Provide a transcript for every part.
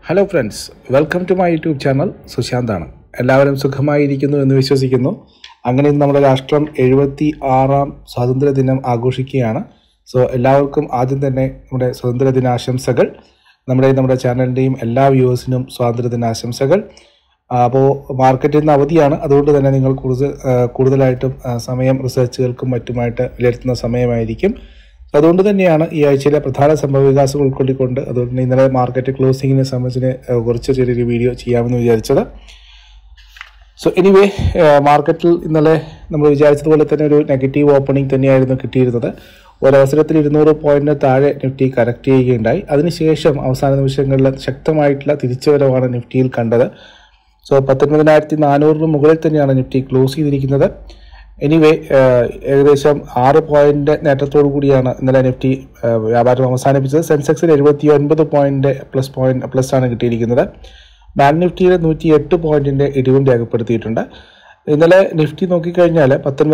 Hello friends, welcome to my YouTube channel. സുശാന്താണ്. എല്ലാവരും സുഖമായിരിക്കുന്നു എന്ന് വിശ്വസിക്കുന്നു. അങ്ങനെ നമ്മുടെ രാഷ്ട്രം 76ാം സ്വാതന്ത്ര്യ ദിനം ആഘോഷിക്കുകയാണ്. സോ എല്ലാവർക്കും ആദ്യം തന്നെ നമ്മുടെ സ്വാതന്ത്ര്യ ദിനാശംസകൾ. നമ്മുടെ ചാനലിൻ്റെയും എല്ലാ വ്യൂവേഴ്സിനും സ്വാതന്ത്ര്യ ദിനാശംസകൾ. അപ്പോൾ മാർക്കറ്റിൽ നിന്ന് അവധിയാണ്, അതുകൊണ്ട് തന്നെ നിങ്ങൾ കൂടുതലായിട്ടും സമയം റിസർച്ചുകൾക്കും മറ്റുമായിട്ട് വിലയിരുത്തുന്ന സമയമായിരിക്കും. അതുകൊണ്ട് തന്നെയാണ് ഈ ആഴ്ചയിലെ പ്രധാന സംഭവവികാസങ്ങൾ ഉൾക്കൊള്ളിക്കൊണ്ട് അതുകൊണ്ട് തന്നെ ഇന്നലെ മാർക്കറ്റ് ക്ലോസിങ്ങിനെ സംബന്ധിച്ച് കുറച്ച് ചെറിയൊരു വീഡിയോ ചെയ്യാമെന്ന് വിചാരിച്ചത്. സോ എനിവേ, മാർക്കറ്റിൽ ഇന്നലെ നമ്മൾ വിചാരിച്ചതുപോലെ തന്നെ ഒരു നെഗറ്റീവ് ഓപ്പണിംഗ് തന്നെയായിരുന്നു കിട്ടിയിരുന്നത്. ഒരവസരത്തിൽ 200 പോയിന്റിന് താഴെ നിഫ്റ്റി കറക്റ്റ് ചെയ്യുകയുണ്ടായി. അതിനുശേഷം അവസാന നിമിഷങ്ങളിൽ ശക്തമായിട്ടുള്ള തിരിച്ചുവരവാണ് നിഫ്റ്റിയിൽ കണ്ടത്. സോ 19,400 മുകളിൽ തന്നെയാണ് നിഫ്റ്റി ക്ലോസ് ചെയ്തിരിക്കുന്നത്. എനിവേ, ഏകദേശം 6 പോയിന്റ് നേട്ടത്തോടു കൂടിയാണ് ഇന്നലെ നിഫ്റ്റി വ്യാപാരം അവസാനിപ്പിച്ചത്. സെൻസെക്സിൽ 79 പോയിന്റ് പ്ലസ് ആണ് കിട്ടിയിരിക്കുന്നത്. ബാങ്ക് നിഫ്റ്റിയിൽ 108 പോയിന്റിന്റെ ഇടിവും രേഖപ്പെടുത്തിയിട്ടുണ്ട്. ഇന്നലെ നിഫ്റ്റി നോക്കിക്കഴിഞ്ഞാൽ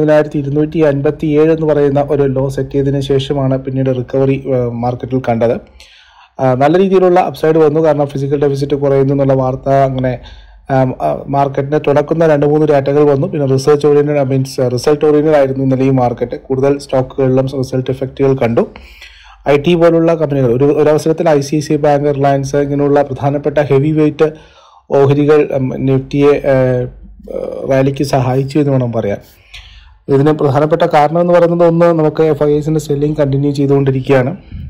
19,257 എന്ന് പറയുന്ന ഒരു ലോ സെറ്റ് ചെയ്തതിനു ശേഷമാണ് പിന്നീട് റിക്കവറി മാർക്കറ്റിൽ കണ്ടത്. നല്ല രീതിയിലുള്ള അപ്സൈഡ് വന്നു, കാരണം ഫിസിക്കൽ ഡെഫിസിറ്റ് കുറയുന്നു എന്നുള്ള വാർത്ത അങ്ങനെ മാർക്കറ്റിനെ തുറക്കുന്ന 2-3 ഡാറ്റകൾ വന്നു. പിന്നെ റിസൾട്ട് ഓറിയന്റഡ് ആയിരുന്നു ഇന്നലെ ഈ മാർക്കറ്റ്. കൂടുതൽ സ്റ്റോക്കുകളിലും റിസൾട്ട് എഫക്റ്റുകൾ കണ്ടു. IT പോലുള്ള കമ്പനികൾ ഒരവസരത്തിൽ ICICI ബാങ്ക്, റിലയൻസ് ഇങ്ങനെയുള്ള പ്രധാനപ്പെട്ട ഹെവി വെയിറ്റ് ഓഹരികൾ നിഫ്റ്റിയെ റാലിക്ക് സഹായിച്ചു എന്ന് വേണം പറയാൻ. ഇതിന് പ്രധാനപ്പെട്ട കാരണം എന്ന് പറയുന്നത്, ഒന്ന്, നമുക്ക് FIIസിന്റെ സെല്ലിംഗ് കണ്ടിന്യൂ ചെയ്തുകൊണ്ടിരിക്കുകയാണ്.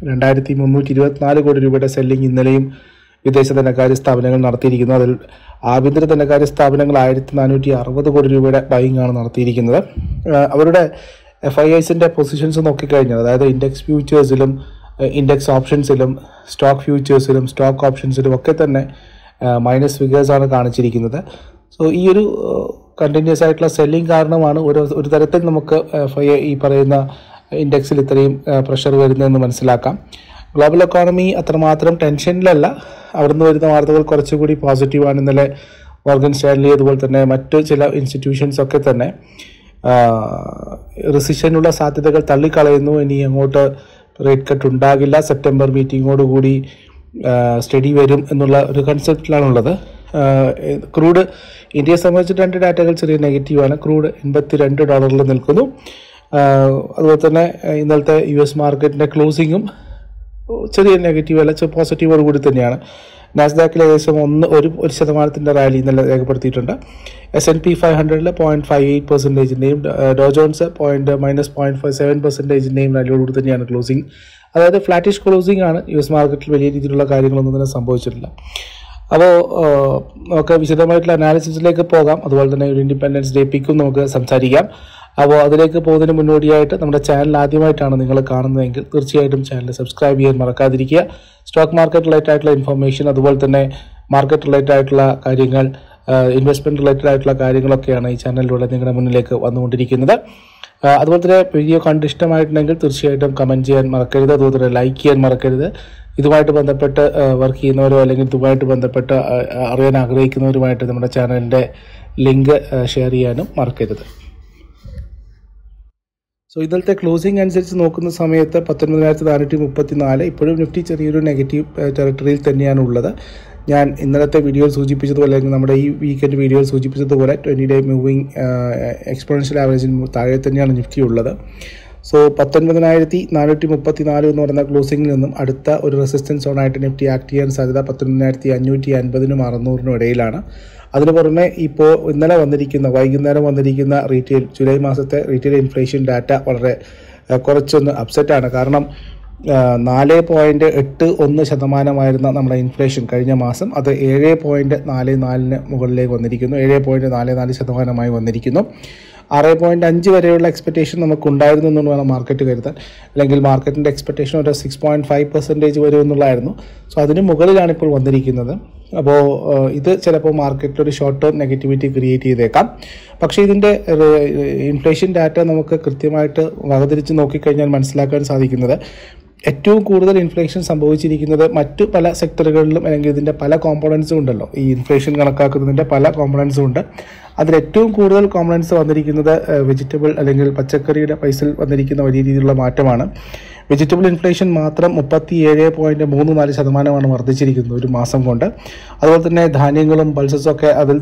2,324 കോടി രൂപയുടെ സെല്ലിംഗ് ഇന്നലെയും വിദേശ ധനകാര്യ സ്ഥാപനങ്ങൾ നടത്തിയിരിക്കുന്നു. അതിൽ ആഭ്യന്തര ധനകാര്യ സ്ഥാപനങ്ങൾ 1,460 കോടി രൂപയുടെ ബൈങ് ആണ് നടത്തിയിരിക്കുന്നത്. അവരുടെ FIIസിന്റെ പൊസിഷൻസ് നോക്കിക്കഴിഞ്ഞാൽ, അതായത് ഇൻഡെക്സ് ഫ്യൂച്ചേഴ്സിലും ഇൻഡെക്സ് ഓപ്ഷൻസിലും സ്റ്റോക്ക് ഫ്യൂച്ചേഴ്സിലും സ്റ്റോക്ക് ഓപ്ഷൻസിലും ഒക്കെ തന്നെ മൈനസ് ഫിഗേഴ്സാണ് കാണിച്ചിരിക്കുന്നത്. സോ ഈ ഒരു കണ്ടിന്യൂസ് ആയിട്ടുള്ള സെല്ലിംഗ് കാരണമാണ് ഒരു തരത്തിൽ നമുക്ക് FII ഈ പറയുന്ന ഇൻഡെക്സിൽ ഇത്രയും പ്രഷർ വരുന്നതെന്ന് മനസ്സിലാക്കാം. ഗ്ലോബൽ എക്കോണമി അത്രമാത്രം ടെൻഷനിലല്ല. അവിടുന്ന് വരുന്ന വാർത്തകൾ കുറച്ചുകൂടി പോസിറ്റീവാണ്. ഇന്നലെ മോർഗൻ സ്റ്റാൻലി അതുപോലെ തന്നെ മറ്റ് ചില ഇൻസ്റ്റിറ്റ്യൂഷൻസ് ഒക്കെ തന്നെ റിസഷനുള്ള സാധ്യതകൾ തള്ളിക്കളയുന്നു. ഇനി അങ്ങോട്ട് റേറ്റ് കട്ട് ഉണ്ടാകില്ല, സെപ്റ്റംബർ മീറ്റിങ്ങോടുകൂടി സ്റ്റഡി വരും എന്നുള്ള ഒരു കൺസെപ്റ്റിലാണുള്ളത്. ക്രൂഡ് ഇന്ത്യയെ സംബന്ധിച്ച് 2 ഡാറ്റകൾ ചെറിയ നെഗറ്റീവാണ്. ക്രൂഡ് $82 നിൽക്കുന്നു. അതുപോലെ തന്നെ ഇന്നലത്തെ US മാർക്കറ്റിൻ്റെ ക്ലോസിങ്ങും ചെറിയ നെഗറ്റീവ് അല്ല, പോസിറ്റീവോട് കൂടി തന്നെയാണ്. നാസ്ഡാക്കിൽ ഏകദേശം 1% റാലി ഇന്നലെ രേഖപ്പെടുത്തിയിട്ടുണ്ട്. S&P 500 0.58%, ഡോ ജോൺസ് -0.57% റാലിയോടുകൂടി തന്നെയാണ് ക്ലോസിംഗ്. അതായത് ഫ്ലാറ്റിഷ് ക്ലോസിംഗ് ആണ്. US മാർക്കറ്റിൽ വലിയ രീതിയിലുള്ള കാര്യങ്ങളൊന്നും തന്നെ സംഭവിച്ചിട്ടില്ല. അപ്പോൾ നമുക്ക് വിശദമായിട്ടുള്ള അനാലിസിസിലേക്ക് പോകാം. അതുപോലെ തന്നെ ഒരു ഇൻഡിപെൻഡൻസ് ഡേ പിക്കും നമുക്ക് സംസാരിക്കാം. അപ്പോൾ അതിലേക്ക് പോകുന്നതിന് മുന്നോടിയായിട്ട് നമ്മുടെ ചാനൽ ആദ്യമായിട്ടാണ് നിങ്ങൾ കാണുന്നതെങ്കിൽ തീർച്ചയായിട്ടും ചാനൽ സബ്സ്ക്രൈബ് ചെയ്യാൻ മറക്കാതിരിക്കുക. സ്റ്റോക്ക് മാർക്കറ്റ് റിലേറ്റഡ് ആയിട്ടുള്ള ഇൻഫർമേഷൻ, അതുപോലെ തന്നെ മാർക്കറ്റ് റിലേറ്റഡ് ആയിട്ടുള്ള കാര്യങ്ങൾ, ഇൻവെസ്റ്റ്മെൻറ്റ് റിലേറ്റഡ് ആയിട്ടുള്ള കാര്യങ്ങളൊക്കെയാണ് ഈ ചാനലിലൂടെ നിങ്ങളുടെ മുന്നിലേക്ക് വന്നുകൊണ്ടിരിക്കുന്നത്. അതുപോലെ തന്നെ വീഡിയോ കണ്ട് ഇഷ്ടമായിട്ടുണ്ടെങ്കിൽ തീർച്ചയായിട്ടും കമൻറ്റ് ചെയ്യാൻ മറക്കരുത്. അതുപോലെ തന്നെ ലൈക്ക് ചെയ്യാൻ മറക്കരുത്. ഇതുമായിട്ട് ബന്ധപ്പെട്ട് വർക്ക് ചെയ്യുന്നവരോ അല്ലെങ്കിൽ ഇതുമായിട്ട് ബന്ധപ്പെട്ട് അറിയാൻ ആഗ്രഹിക്കുന്നവരുമായിട്ട് നമ്മുടെ ചാനലിൻ്റെ ലിങ്ക് ഷെയർ ചെയ്യാനും മറക്കരുത്. സോ ഇന്നലത്തെ ക്ലോസിംഗ് അനുസരിച്ച് നോക്കുന്ന സമയത്ത് 19,434. ഇപ്പോഴും നിഫ്റ്റി ചെറിയൊരു നെഗറ്റീവ് ടെറിട്ടറിയിൽ തന്നെയാണ് ഉള്ളത്. ഞാൻ ഇന്നലത്തെ വീഡിയോയിൽ സൂചിപ്പിച്ചതുപോലെ, അല്ലെങ്കിൽ നമ്മുടെ ഈ വീക്കെൻഡ് വീഡിയോയിൽ സൂചിപ്പിച്ചതുപോലെ 20-day മൂവിങ് എക്സ്പോണൻഷ്യൽ ആവറേജിന് താഴെ തന്നെയാണ് നിഫ്റ്റി ഉള്ളത്. സോ 19,434 എന്ന് പറയുന്ന ക്ലോസിംഗിൽ നിന്നും അടുത്ത ഒരു റെസിസ്റ്റൻസ് സോണായിട്ട് നിഫ്റ്റി ആക്ട് ചെയ്യാൻ സാധ്യത 19,550-നും 600-നും ഇടയിലാണ്. അതിനു പുറമെ ഇപ്പോൾ ഇന്നലെ വൈകുന്നേരം വന്നിരിക്കുന്ന ജൂലൈ മാസത്തെ റീറ്റെയിൽ ഇൻഫ്ലേഷൻ ഡാറ്റ വളരെ കുറച്ചൊന്ന് അപ്സെറ്റാണ്. കാരണം 4.81% നമ്മുടെ ഇൻഫ്ലേഷൻ കഴിഞ്ഞ മാസം, അത് 7.44 മുകളിലേക്ക് വന്നിരിക്കുന്നു. 7.44% വന്നിരിക്കുന്നു. 6.5 വരെയുള്ള എക്സ്പെക്റ്റേഷൻ നമുക്കുണ്ടായിരുന്നു എന്ന് വേണം മാർക്കറ്റ് കരുതാൻ. അല്ലെങ്കിൽ മാർക്കറ്റിൻ്റെ എക്സ്പെക്റ്റേഷൻ ഒരു 6.5% വരും എന്നുള്ളതായിരുന്നു. സോ അതിന് മുകളിലാണ് ഇപ്പോൾ വന്നിരിക്കുന്നത്. അപ്പോൾ ഇത് ചിലപ്പോൾ മാർക്കറ്റിൽ ഒരു ഷോർട്ട് ടേം നെഗറ്റിവിറ്റി ക്രിയേറ്റ് ചെയ്തേക്കാം. പക്ഷേ ഇതിൻ്റെ ഇൻഫ്ലേഷൻ ഡാറ്റ നമുക്ക് കൃത്യമായിട്ട് വകതിരിച്ച് നോക്കിക്കഴിഞ്ഞാൽ മനസ്സിലാക്കാൻ സാധിക്കുന്നത്, ഏറ്റവും കൂടുതൽ ഇൻഫ്ലേഷൻ സംഭവിച്ചിരിക്കുന്നത് മറ്റു പല സെക്ടറുകളിലും, അല്ലെങ്കിൽ ഇതിൻ്റെ പല കോമ്പോണൻസും ഉണ്ടല്ലോ. ഈ ഇൻഫ്ലേഷൻ കണക്കാക്കുന്നതിൻ്റെ പല കോമ്പോണൻസും ഉണ്ട്. അതിലേറ്റവും കൂടുതൽ കോമ്പോണൻസ് വന്നിരിക്കുന്നത് വെജിറ്റബിൾ അല്ലെങ്കിൽ പച്ചക്കറിയുടെ പ്രൈസിൽ വന്നിരിക്കുന്ന വലിയ രീതിയിലുള്ള മാറ്റമാണ്. വെജിറ്റബിൾ ഇൻഫ്ലേഷൻ മാത്രം 37.34% വർദ്ധിച്ചിരിക്കുന്നത് ഒരു മാസം കൊണ്ട്. അതുപോലെ തന്നെ ധാന്യങ്ങളും പൾസസും ഒക്കെ അതിൽ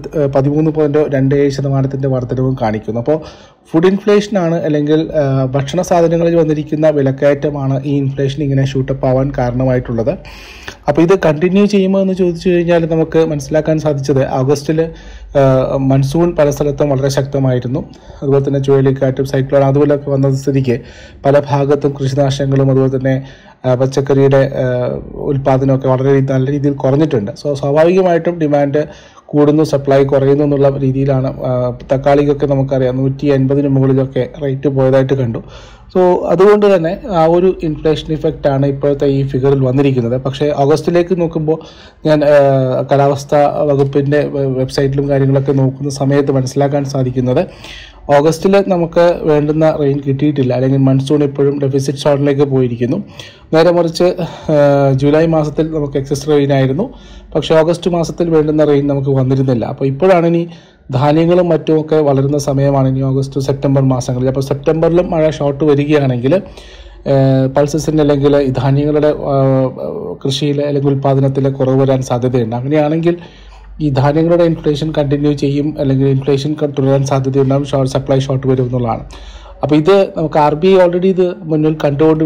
13.27% വർധനവും കാണിക്കുന്നു. അപ്പോൾ ഫുഡ് ഇൻഫ്ലേഷനാണ് അല്ലെങ്കിൽ ഭക്ഷണ സാധനങ്ങളിൽ വന്നിരിക്കുന്ന വിലക്കയറ്റമാണ് ഈ ഇൻഫ്ലേഷൻ ഇങ്ങനെ ഷൂട്ടപ്പ് ആവാൻ കാരണമായിട്ടുള്ളത്. അപ്പോൾ ഇത് കണ്ടിന്യൂ ചെയ്യുമോ എന്ന് ചോദിച്ചു കഴിഞ്ഞാൽ നമുക്ക് മനസ്സിലാക്കാൻ സാധിച്ചത് ഓഗസ്റ്റിൽ മൺസൂൺ പല സ്ഥലത്തും വളരെ ശക്തമായിരുന്നു. അതുപോലെ തന്നെ ചുഴലിക്കാറ്റും സൈക്ലോൺ അതുപോലെയൊക്കെ വന്ന സ്ഥിതിക്ക് പല ഭാഗത്തും കൃഷിനാശങ്ങളും അതുപോലെ തന്നെ പച്ചക്കറിയുടെ ഉൽപ്പാദനമൊക്കെ വളരെ നല്ല രീതിയിൽ കുറഞ്ഞിട്ടുണ്ട്. സോ സ്വാഭാവികമായിട്ടും ഡിമാൻഡ് കൂടുന്നു, സപ്ലൈ കുറയുന്നു എന്നുള്ള രീതിയിലാണ്. തക്കാളിക്കൊക്കെ നമുക്കറിയാം 180 മുകളിലൊക്കെ റേറ്റ് പോയതായിട്ട് കണ്ടു. സോ അതുകൊണ്ട് തന്നെ ആ ഒരു ഇൻഫ്ലേഷൻ ഇഫക്റ്റ് ആണ് ഇപ്പോഴത്തെ ഈ ഫിഗറിൽ വന്നിരിക്കുന്നത്. പക്ഷേ ഓഗസ്റ്റിലേക്ക് നോക്കുമ്പോൾ ഞാൻ കാലാവസ്ഥാ വകുപ്പിൻ്റെ വെബ്സൈറ്റിലും കാര്യങ്ങളൊക്കെ നോക്കുന്ന സമയത്ത് മനസ്സിലാക്കാൻ സാധിക്കുന്നത് ഓഗസ്റ്റിൽ നമുക്ക് വേണ്ടുന്ന റെയിൻ കിട്ടിയിട്ടില്ല, അല്ലെങ്കിൽ മൺസൂൺ ഇപ്പോഴും ഡെഫിസിറ്റ് സോണിലേക്ക് പോയിരിക്കുന്നു. നേരെ മറിച്ച് ജൂലൈ മാസത്തിൽ നമുക്ക് എക്സസ് റെയിൻ ആയിരുന്നു, പക്ഷേ ഓഗസ്റ്റ് മാസത്തിൽ വേണ്ടുന്ന റെയിൻ നമുക്ക് വന്നിരുന്നില്ല. അപ്പോൾ ഇപ്പോഴാണ് ഇനി ധാന്യങ്ങളും മറ്റുമൊക്കെ വളരുന്ന സമയമാണ് ഇനി ഓഗസ്റ്റ് സെപ്റ്റംബർ മാസങ്ങളിൽ. അപ്പോൾ സെപ്റ്റംബറിലും മഴ ഷോർട്ട് വരികയാണെങ്കിൽ പൾസസിൻ്റെ അല്ലെങ്കിൽ ഈ ധാന്യങ്ങളുടെ കൃഷിയിൽ അല്ലെങ്കിൽ ഉൽപ്പാദനത്തിൽ കുറവ് വരാൻ സാധ്യതയുണ്ട്. അങ്ങനെയാണെങ്കിൽ ഈ ധാന്യങ്ങളുടെ ഇൻഫ്ലേഷൻ കണ്ടിന്യൂ ചെയ്യും, അല്ലെങ്കിൽ ഇൻഫ്ലേഷൻ തുടരാൻ സാധ്യതയുണ്ടാകും, സപ്ലൈ ഷോർട്ട് വരും എന്നുള്ളതാണ്. അപ്പോൾ ഇത് നമുക്ക് RBI ഓൾറെഡി ഇത് മുന്നിൽ കണ്ടു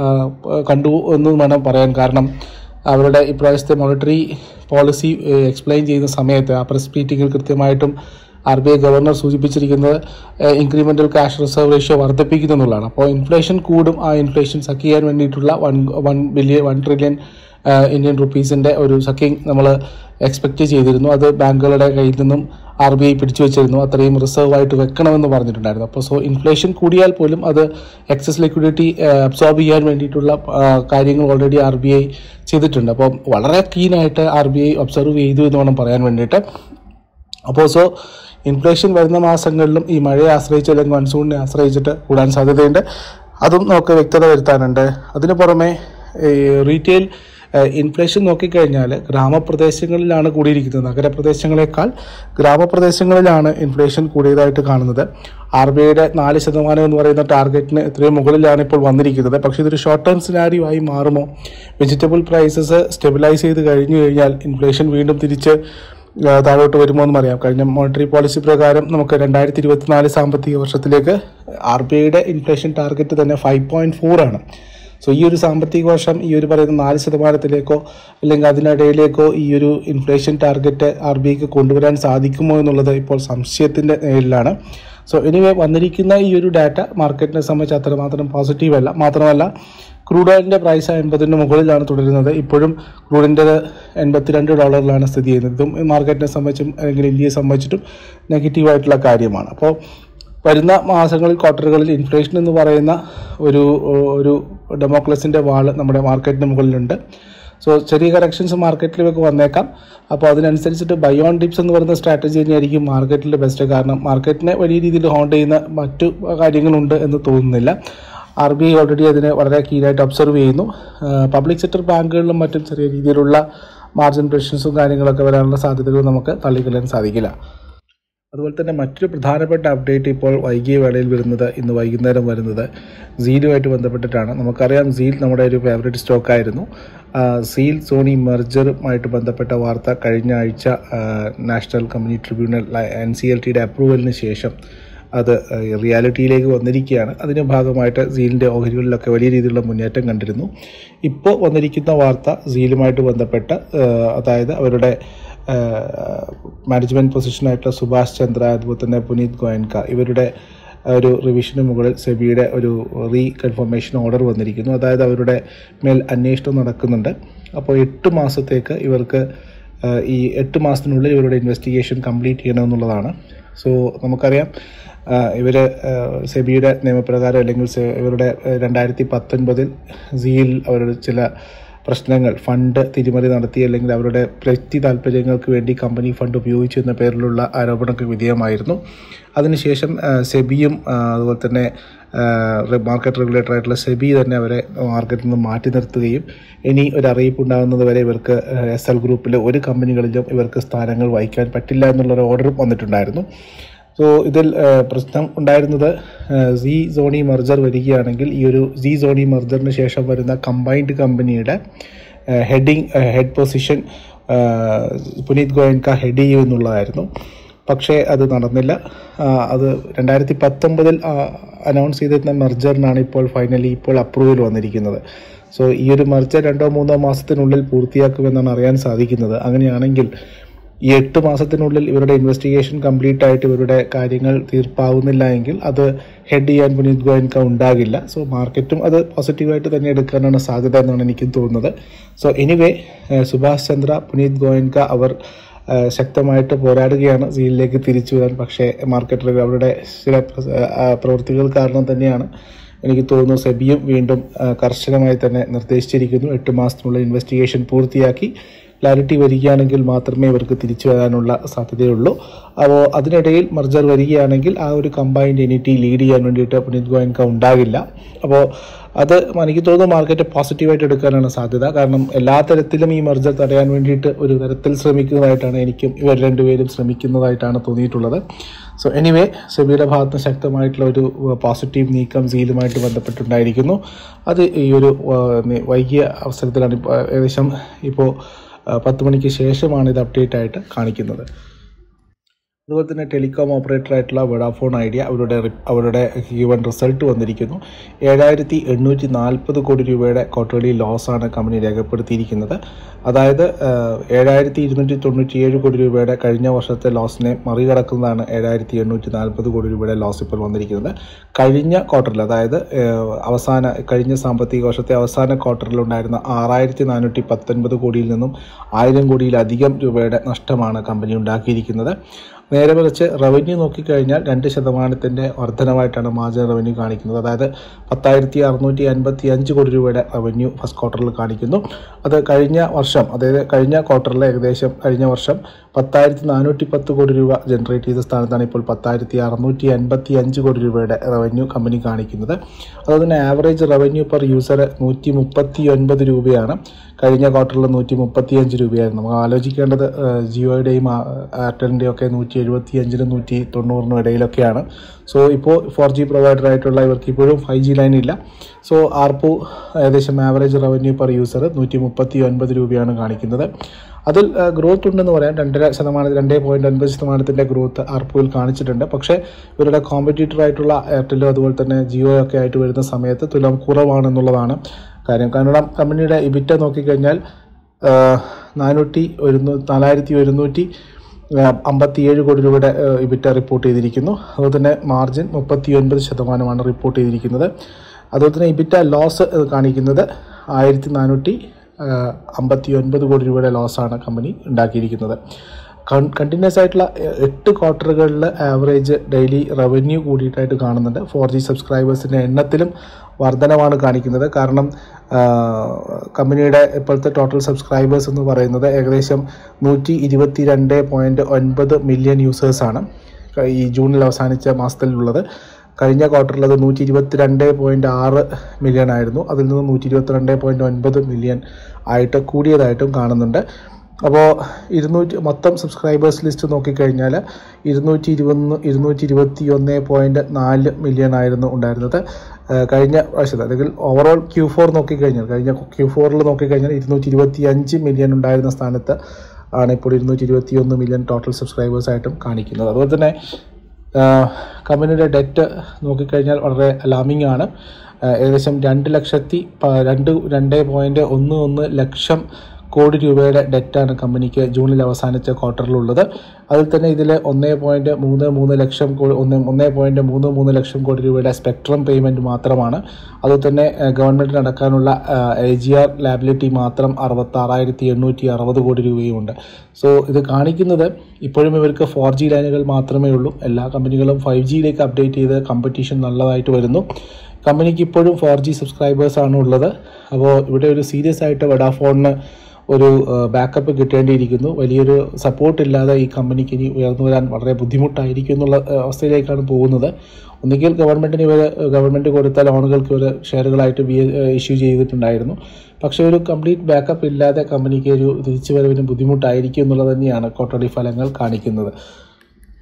എന്ന് വേണം പറയാൻ. കാരണം അവരുടെ ഇപ്രാവശ്യത്തെ മോണിറ്ററി പോളിസി എക്സ്പ്ലെയിൻ ചെയ്യുന്ന സമയത്ത് ആ പ്രസ് മീറ്റിങ്ങിൽ കൃത്യമായിട്ടും RBI ഗവർണർ സൂചിപ്പിച്ചിരിക്കുന്നത് ഇൻക്രിമെൻ്റൽ ക്യാഷ് റിസർവ് റേഷ്യോ വർദ്ധിപ്പിക്കുന്നു എന്നുള്ളതാണ്. അപ്പോൾ ഇൻഫ്ലേഷൻ കൂടും, ആ ഇൻഫ്ലേഷൻ സക്ക് ചെയ്യാൻ വേണ്ടിയിട്ടുള്ള 1 ട്രില്യൺ ഇന്ത്യൻ റുപ്പീസിൻ്റെ ഒരു സക്കിങ് നമ്മൾ എക്സ്പെക്റ്റ് ചെയ്തിരുന്നു. അത് ബാങ്കുകളുടെ കയ്യിൽ നിന്നും RBI പിടിച്ചു വെച്ചിരുന്നു, അത്രയും റിസർവ് ആയിട്ട് വെക്കണമെന്ന് പറഞ്ഞിട്ടുണ്ടായിരുന്നു. അപ്പോൾ സോ ഇൻഫ്ലേഷൻ കൂടിയാൽ പോലും അത് എക്സസ് ലിക്വിഡിറ്റി അബ്സോർബ് ചെയ്യാൻ വേണ്ടിയിട്ടുള്ള കാര്യങ്ങൾ ഓൾറെഡി RBI ചെയ്തിട്ടുണ്ട്. അപ്പോൾ വളരെ കീനായിട്ട് RBI ഒബ്സർവ് ചെയ്തു എന്ന് വേണം പറയാൻ വേണ്ടിയിട്ട്. അപ്പോൾ സോ ഇൻഫ്ലേഷൻ വരുന്ന മാസങ്ങളിലും ഈ മഴയെ ആശ്രയിച്ച് അല്ലെങ്കിൽ മൺസൂണിനെ ആശ്രയിച്ചിട്ട് കൂടാൻ സാധ്യതയുണ്ട്. അതും നമുക്ക് വ്യക്തത വരുത്താനുണ്ട്. അതിന് പുറമെ റീറ്റെയിൽ ഇൻഫ്ലേഷൻ നോക്കിക്കഴിഞ്ഞാൽ ഗ്രാമപ്രദേശങ്ങളിലാണ് കൂടിയിരിക്കുന്നത്. നഗരപ്രദേശങ്ങളെക്കാൾ ഗ്രാമപ്രദേശങ്ങളിലാണ് ഇൻഫ്ലേഷൻ കൂടിയതായിട്ട് കാണുന്നത്. RBIയുടെ 4% എന്ന് പറയുന്ന ടാർഗറ്റിന് എത്രയോ മുകളിലാണ് ഇപ്പോൾ വന്നിരിക്കുന്നത്. പക്ഷേ ഇതൊരു ഷോർട്ട് ടേം സിനാരിയോ ആയി മാറുമോ? വെജിറ്റബിൾ പ്രൈസസ് സ്റ്റെബിലൈസ് ചെയ്ത് കഴിഞ്ഞു കഴിഞ്ഞാൽ ഇൻഫ്ലേഷൻ വീണ്ടും തിരിച്ച് താഴോട്ട് വരുമോ എന്നും അറിയാം. കഴിഞ്ഞ മോണിറ്ററി പോളിസി പ്രകാരം നമുക്ക് 2024 സാമ്പത്തിക വർഷത്തിലേക്ക് RBIയുടെ ഇൻഫ്ലേഷൻ ടാർഗറ്റ് തന്നെ 5.4 ആണ്. സോ ഈ ഒരു സാമ്പത്തിക വർഷം ഈ ഒരു പറയുന്ന 4%-ലേക്കോ അല്ലെങ്കിൽ അതിനിടയിലേക്കോ ഈ ഒരു ഇൻഫ്ലേഷൻ ടാർഗറ്റ് RBIക്ക് കൊണ്ടുവരാൻ സാധിക്കുമോ എന്നുള്ളത് ഇപ്പോൾ സംശയത്തിൻ്റെ നിലയിലാണ്. സോ എനിവേ വന്നിരിക്കുന്ന ഈ ഒരു ഡാറ്റ മാർക്കറ്റിനെ സംബന്ധിച്ച് അത്രമാത്രം പോസിറ്റീവ് അല്ല. മാത്രമല്ല ക്രൂഡ് ഓയിലിൻ്റെ പ്രൈസ് 80 മുകളിലാണ് തുടരുന്നത്. ഇപ്പോഴും ക്രൂഡിൻ്റെ $82 സ്ഥിതി ചെയ്യുന്നത്. ഇതും മാർക്കറ്റിനെ സംബന്ധിച്ചും അല്ലെങ്കിൽ ഇന്ത്യയെ സംബന്ധിച്ചിട്ടും നെഗറ്റീവായിട്ടുള്ള കാര്യമാണ്. അപ്പോൾ വരുന്ന മാസങ്ങളിൽ ക്വാർട്ടറുകളിൽ ഇൻഫ്ലേഷൻ എന്ന് പറയുന്ന ഒരു ഡെമോക്രസിൻ്റെ വാള് നമ്മുടെ മാർക്കറ്റിന് മുകളിലുണ്ട്. സോ ചെറിയ കറക്ഷൻസ് മാർക്കറ്റിലേക്ക് വന്നേക്കാം. അപ്പോൾ അതിനനുസരിച്ചിട്ട് ബൈ ഓൺ ഡിപ്സ് എന്ന് പറയുന്ന സ്ട്രാറ്റജി തന്നെയായിരിക്കും മാർക്കറ്റിൽ ബെസ്റ്റ്. കാരണം മാർക്കറ്റിനെ വലിയ രീതിയിൽ ഹോൾഡ് ചെയ്യുന്ന മറ്റു കാര്യങ്ങളുണ്ട് എന്ന് തോന്നുന്നില്ല. RBI ഓൾറെഡി അതിനെ വളരെ കീനായിട്ട് ഒബ്സർവ് ചെയ്യുന്നു. പബ്ലിക് സെക്ടർ ബാങ്കുകളിലും മറ്റും ചെറിയ രീതിയിലുള്ള മാർജിൻ പ്രഷൻസും കാര്യങ്ങളൊക്കെ വരാനുള്ള സാധ്യതകൾ നമുക്ക് തള്ളിക്കളയാൻ സാധിക്കില്ല. അതുപോലെ തന്നെ മറ്റൊരു പ്രധാനപ്പെട്ട അപ്ഡേറ്റ് ഇപ്പോൾ വൈകിയ വേളയിൽ വരുന്നത്, ഇന്ന് വൈകുന്നേരം വരുന്നത് സീലുമായിട്ട് ബന്ധപ്പെട്ടിട്ടാണ്. നമുക്കറിയാം സീൽ നമ്മുടെ ഒരു ഫേവറേറ്റ് സ്റ്റോക്കായിരുന്നു. സീൽ സോണി മെർജറുമായിട്ട് ബന്ധപ്പെട്ട വാർത്ത കഴിഞ്ഞ ആഴ്ച നാഷണൽ കമ്പനി ട്രിബ്യൂണൽ NCLTയുടെ അപ്രൂവലിന് ശേഷം അത് റിയാലിറ്റിയിലേക്ക് വന്നിരിക്കുകയാണ്. അതിൻ്റെ ഭാഗമായിട്ട് സീലിൻ്റെ ഓഹരികളിലൊക്കെ വലിയ രീതിയിലുള്ള മുന്നേറ്റം കണ്ടിരുന്നു. ഇപ്പോൾ വന്നിരിക്കുന്ന വാർത്ത സീലുമായിട്ട് ബന്ധപ്പെട്ട്, അതായത് അവരുടെ മാനേജ്മെൻറ്റ് പൊസിഷനായിട്ടുള്ള സുഭാഷ് ചന്ദ്ര അതുപോലെ തന്നെ പുനീത് ഗോയൻക ഇവരുടെ ഒരു റിവിഷന് മുകളിൽ സെബിയുടെ ഒരു റീകൺഫർമേഷൻ ഓർഡർ വന്നിരിക്കുന്നു. അതായത് അവരുടെ മേൽ അന്വേഷണം നടക്കുന്നുണ്ട്. അപ്പോൾ 8 മാസത്തേക്ക് ഇവർക്ക് ഈ 8 മാസത്തിനുള്ളിൽ ഇവരുടെ ഇൻവെസ്റ്റിഗേഷൻ കംപ്ലീറ്റ് ചെയ്യണമെന്നുള്ളതാണ്. സോ നമുക്കറിയാം ഇവർ സെബിയുടെ നിയമപ്രകാരം അല്ലെങ്കിൽ ഇവരുടെ 2019 സീൽ അവരുടെ ചില പ്രശ്നങ്ങൾ, ഫണ്ട് തിരിമറി നടത്തി അല്ലെങ്കിൽ അവരുടെ വ്യക്തി താല്പര്യങ്ങൾക്ക് വേണ്ടി കമ്പനി ഫണ്ട് ഉപയോഗിച്ചു എന്ന പേരിലുള്ള ആരോപണങ്ങൾക്ക് വിധേയമായിരുന്നു. അതിനുശേഷം സെബിയും അതുപോലെ തന്നെ മാർക്കറ്റ് റെഗുലേറ്റർ ആയിട്ടുള്ള സെബി തന്നെ അവരെ മാർക്കറ്റിൽ നിന്ന് മാറ്റി നിർത്തുകയും ഇനി ഒരു അറിയിപ്പ് ഉണ്ടാകുന്നത് വരെ ഇവർക്ക് SL ഗ്രൂപ്പിലെ ഒരു കമ്പനികളിലും ഇവർക്ക് സ്ഥാനങ്ങൾ വഹിക്കാൻ പറ്റില്ല എന്നുള്ളൊരു ഓർഡറും വന്നിട്ടുണ്ടായിരുന്നു. സോ ഇതിൽ പ്രശ്നം ഉണ്ടായിരുന്നത് സി സോണി മെർജർ വരികയാണെങ്കിൽ ഈ ഒരു സി സോണി മെർജറിന് ശേഷം വരുന്ന കമ്പൈൻഡ് കമ്പനിയുടെ head position Puneet Goenka head ചെയ്യുമെന്നുള്ളതായിരുന്നു. പക്ഷേ അത് നടന്നില്ല. അത് 2019 അനൗൺസ് ചെയ്തിരുന്ന മെർജറിനാണ് ഫൈനലി ഇപ്പോൾ അപ്രൂവൽ വന്നിരിക്കുന്നത്. സോ ഈ ഒരു മെർജർ 2-3 മാസത്തിനുള്ളിൽ പൂർത്തിയാക്കുമെന്നാണ് അറിയാൻ സാധിക്കുന്നത്. അങ്ങനെയാണെങ്കിൽ ഈ 8 മാസത്തിനുള്ളിൽ ഇവരുടെ ഇൻവെസ്റ്റിഗേഷൻ കംപ്ലീറ്റ് ആയിട്ട് ഇവരുടെ കാര്യങ്ങൾ തീർപ്പാവുന്നില്ല എങ്കിൽ അത് ഹെഡ് ചെയ്യാൻ പുനീത് ഗോയൻക ഉണ്ടാകില്ല. സോ മാർക്കറ്റും അത് പോസിറ്റീവായിട്ട് തന്നെ എടുക്കാനാണ് സാധ്യത എന്നാണ് എനിക്കും തോന്നുന്നത്. സോ എനിവേ സുഭാഷ് ചന്ദ്ര, പുനീത് ഗോയൻക അവർ ശക്തമായിട്ട് പോരാടുകയാണ് സീലിലേക്ക് തിരിച്ചു വരാൻ. പക്ഷേ മാർക്കറ്റിൽ അവരുടെ ചില പ്രവൃത്തികൾ കാരണം തന്നെയാണ് എനിക്ക് തോന്നുന്നു സെബിയും വീണ്ടും കർശനമായി തന്നെ നിർദ്ദേശിച്ചിരിക്കുന്നു. 8 മാസത്തിനുള്ള ഇൻവെസ്റ്റിഗേഷൻ പൂർത്തിയാക്കി ക്ലാരിറ്റി വരികയാണെങ്കിൽ മാത്രമേ ഇവർക്ക് തിരിച്ചു വരാനുള്ള സാധ്യതയുള്ളൂ. അപ്പോൾ അതിനിടയിൽ മെർജർ വരികയാണെങ്കിൽ ആ ഒരു കമ്പൈൻഡ് എനിറ്റി ലീഡ് ചെയ്യാൻ വേണ്ടിയിട്ട് പുനീത് ഗോയൻക ഉണ്ടാകില്ല. അപ്പോൾ അത് എനിക്ക് തോന്നുന്നു മാർക്കറ്റ് പോസിറ്റീവായിട്ട് എടുക്കാനാണ് സാധ്യത. കാരണം എല്ലാ തരത്തിലും ഈ മെർജർ തടയാൻ വേണ്ടിയിട്ട് ഒരു തരത്തിൽ ശ്രമിക്കുന്നതായിട്ടാണ് എനിക്കും ഇവർ രണ്ടുപേരും ശ്രമിക്കുന്നതായിട്ടാണ് തോന്നിയിട്ടുള്ളത്. സോ എനിവേ സെബിയുടെ ഭാഗത്ത് ശക്തമായിട്ടുള്ള ഒരു പോസിറ്റീവ് നീക്കം സീലുമായിട്ട് ബന്ധപ്പെട്ടുണ്ടായിരിക്കുന്നു. അത് ഈ ഒരു വൈകിയ അവസരത്തിലാണ് ഏകദേശം ഇപ്പോൾ 10 മണിക്ക് ശേഷമാണ് ഇത് അപ്ഡേറ്റ് ആയിട്ട് കാണിക്കുന്നത്. അതുപോലെ തന്നെ ടെലികോം ഓപ്പറേറ്റർ ആയിട്ടുള്ള വോഡാഫോൺ ഐഡിയ അവരുടെ Q1 റിസൾട്ട് വന്നിരിക്കുന്നു. 7,840 കോടി രൂപയുടെ ക്വാർട്ടർലി ലോസാണ് കമ്പനി രേഖപ്പെടുത്തിയിരിക്കുന്നത്. അതായത് 7,297 കോടി രൂപയുടെ കഴിഞ്ഞ വർഷത്തെ ലോസിനെ മറികടക്കുന്നതാണ് 7,840 കോടി രൂപയുടെ ലോസ് ഇപ്പോൾ വന്നിരിക്കുന്നത്. കഴിഞ്ഞ ക്വാർട്ടറിൽ, അതായത് കഴിഞ്ഞ സാമ്പത്തിക വർഷത്തെ അവസാന ക്വാർട്ടറിൽ ഉണ്ടായിരുന്ന 6,419 കോടിയിൽ നിന്നും 1000 കോടിയിലധികം രൂപയുടെ നഷ്ടമാണ് കമ്പനി ഉണ്ടാക്കിയിരിക്കുന്നത്. നേരെ മറിച്ച് റവന്യൂ നോക്കിക്കഴിഞ്ഞാൽ 2% വർധനമായിട്ടാണ് മാർജിൻ റവന്യൂ കാണിക്കുന്നത്. അതായത് 10,655 കോടി രൂപയുടെ റവന്യൂ ഫസ്റ്റ് ക്വാർട്ടറിൽ കാണിക്കുന്നു. അത് കഴിഞ്ഞ വർഷം, അതായത് കഴിഞ്ഞ ക്വാർട്ടറിൽ ഏകദേശം കഴിഞ്ഞ വർഷം 10,410 കോടി രൂപ ജനറേറ്റ് ചെയ്ത സ്ഥാനത്താണ് ഇപ്പോൾ 10,655 കോടി രൂപയുടെ റവന്യൂ കമ്പനി കാണിക്കുന്നത്. അതുപോലെ തന്നെ ആവറേജ് റവന്യൂ പെർ യൂസർ 139 രൂപയാണ്. കഴിഞ്ഞ ക്വാർട്ടറിൽ 135 രൂപയായിരുന്നു. നമുക്ക് ആലോചിക്കേണ്ടത് ജിയോയുടെയും എയർടെലിൻ്റെയും ഒക്കെ 175-നും 190-നും ഇടയിലൊക്കെയാണ്. സോ ഇപ്പോൾ 4G പ്രൊവൈഡർ ആയിട്ടുള്ള ഇവർക്ക് ഇപ്പോഴും 5G ലൈൻ ഇല്ല. സോ ആർപു ഏകദേശം ആവറേജ് റവന്യൂ പെർ യൂസർ 139 രൂപയാണ് കാണിക്കുന്നത്. അതിൽ ഗ്രോത്ത് ഉണ്ടെന്ന് പറയാം. 2.9% ഗ്രോത്ത് ആർപുവിൽ കാണിച്ചിട്ടുണ്ട്. പക്ഷേ ഇവരുടെ കോമ്പറ്റീറ്റർ ആയിട്ടുള്ള എയർടെലും അതുപോലെ തന്നെ ജിയോ ഒക്കെ ആയിട്ട് വരുന്ന സമയത്ത് തുലം കുറവാണെന്നുള്ളതാണ് കാര്യം. കാരണം കമ്പനിയുടെ ഇബിറ്റ നോക്കിക്കഴിഞ്ഞാൽ 4,157 കോടി രൂപയുടെ ഇബിറ്റ റിപ്പോർട്ട് ചെയ്തിരിക്കുന്നു. അതുപോലെ തന്നെ മാർജിൻ 39% റിപ്പോർട്ട് ചെയ്തിരിക്കുന്നത്. അതുപോലെ തന്നെ ഇബിറ്റ ലോസ് കാണിക്കുന്നത് 1,459 കോടി രൂപയുടെ ലോസാണ് കമ്പനി ഉണ്ടാക്കിയിരിക്കുന്നത്. കണ്ടിന്യൂസ് ആയിട്ടുള്ള 8 ക്വാർട്ടറുകളിൽ ആവറേജ് ഡെയിലി റവന്യൂ കൂടിയിട്ടായിട്ട് കാണുന്നുണ്ട്. 4G സബ്സ്ക്രൈബേഴ്സിൻ്റെ എണ്ണത്തിലും വർധനമാണ് കാണിക്കുന്നത്. കാരണം കമ്പനിയുടെ ഇപ്പോഴത്തെ ടോട്ടൽ സബ്സ്ക്രൈബേഴ്സ് എന്ന് പറയുന്നത് ഏകദേശം 122.9 മില്യൺ യൂസേഴ്സാണ് ഈ ജൂണിൽ അവസാനിച്ച മാസത്തിലുള്ളത്. കഴിഞ്ഞ ക്വാർട്ടറിൽ അത് 122.6 മില്യൺ ആയിരുന്നു. അതിൽ നിന്ന് 122.9 മില്യൺ ആയിട്ട് കൂടിയതായിട്ടും കാണുന്നുണ്ട്. അപ്പോൾ മൊത്തം സബ്സ്ക്രൈബേഴ്സ് ലിസ്റ്റ് നോക്കിക്കഴിഞ്ഞാൽ 221.4 മില്യൺ ആയിരുന്നു ഉണ്ടായിരുന്നത് കഴിഞ്ഞ പ്രാവശ്യത്തെ. അല്ലെങ്കിൽ ഓവറോൾ Q4 നോക്കിക്കഴിഞ്ഞാൽ, കഴിഞ്ഞ Q4 നോക്കിക്കഴിഞ്ഞാൽ 225 മില്യൺ ഉണ്ടായിരുന്ന സ്ഥാനത്ത് ആണ് ഇപ്പോൾ 221 മില്യൺ ടോട്ടൽ സബ്സ്ക്രൈബേഴ്സായിട്ടും കാണിക്കുന്നത്. അതുപോലെ തന്നെ കമ്പനിയുടെ ഡെറ്റ് നോക്കിക്കഴിഞ്ഞാൽ വളരെ അലാമിംഗ് ആണ്. ഏകദേശം 2.11 ലക്ഷം കോടി രൂപയുടെ ഡെറ്റാണ് കമ്പനിക്ക് ജൂണിൽ അവസാനിച്ച ക്വാർട്ടറിലുള്ളത്. അതിൽ തന്നെ ഇതിൽ 1.33 ലക്ഷം കോടി രൂപയുടെ സ്പെക്ട്രം പേയ്മെൻറ്റ് മാത്രമാണ്. അതുപോലെ തന്നെ ഗവൺമെൻറ്റിന് അടക്കാനുള്ള AGR ലാബിലിറ്റി മാത്രം 66,860 കോടി രൂപയുമുണ്ട്. സോ ഇത് കാണിക്കുന്നത് ഇപ്പോഴും ഇവർക്ക് 4G ലൈനുകൾ മാത്രമേ ഉള്ളൂ. എല്ലാ കമ്പനികളും 5Gയിലേക്ക് അപ്ഡേറ്റ് ചെയ്ത് കോമ്പറ്റീഷൻ നല്ലതായിട്ട് വരുന്നു. കമ്പനിക്ക് ഇപ്പോഴും 4G സബ്സ്ക്രൈബേഴ്സാണ് ഉള്ളത്. അപ്പോൾ ഇവിടെ ഒരു സീരിയസ് ആയിട്ട് വോഡാഫോണിന് ഒരു ബാക്കപ്പ് കിട്ടേണ്ടിയിരിക്കുന്നു. വലിയൊരു സപ്പോർട്ട് ഇല്ലാതെ ഈ കമ്പനിക്ക് ഇനി ഉയർന്നു വരാൻ വളരെ ബുദ്ധിമുട്ടായിരിക്കും എന്നുള്ള അവസ്ഥയിലേക്കാണ് പോകുന്നത്. ഒന്നുകിൽ ഗവൺമെൻറ് കൊടുത്ത ലോണുകൾക്ക് ഒരു ഷെയറുകളായിട്ട് ഇഷ്യൂ ചെയ്തിട്ടുണ്ടായിരുന്നു. പക്ഷേ ഒരു കംപ്ലീറ്റ് ബാക്കപ്പ് ഇല്ലാതെ കമ്പനിക്ക് ഒരു തിരിച്ചുവരവിന് ബുദ്ധിമുട്ടായിരിക്കും എന്നുള്ളത് തന്നെയാണ് ക്വാർട്ടർലി ഫലങ്ങൾ കാണിക്കുന്നത്.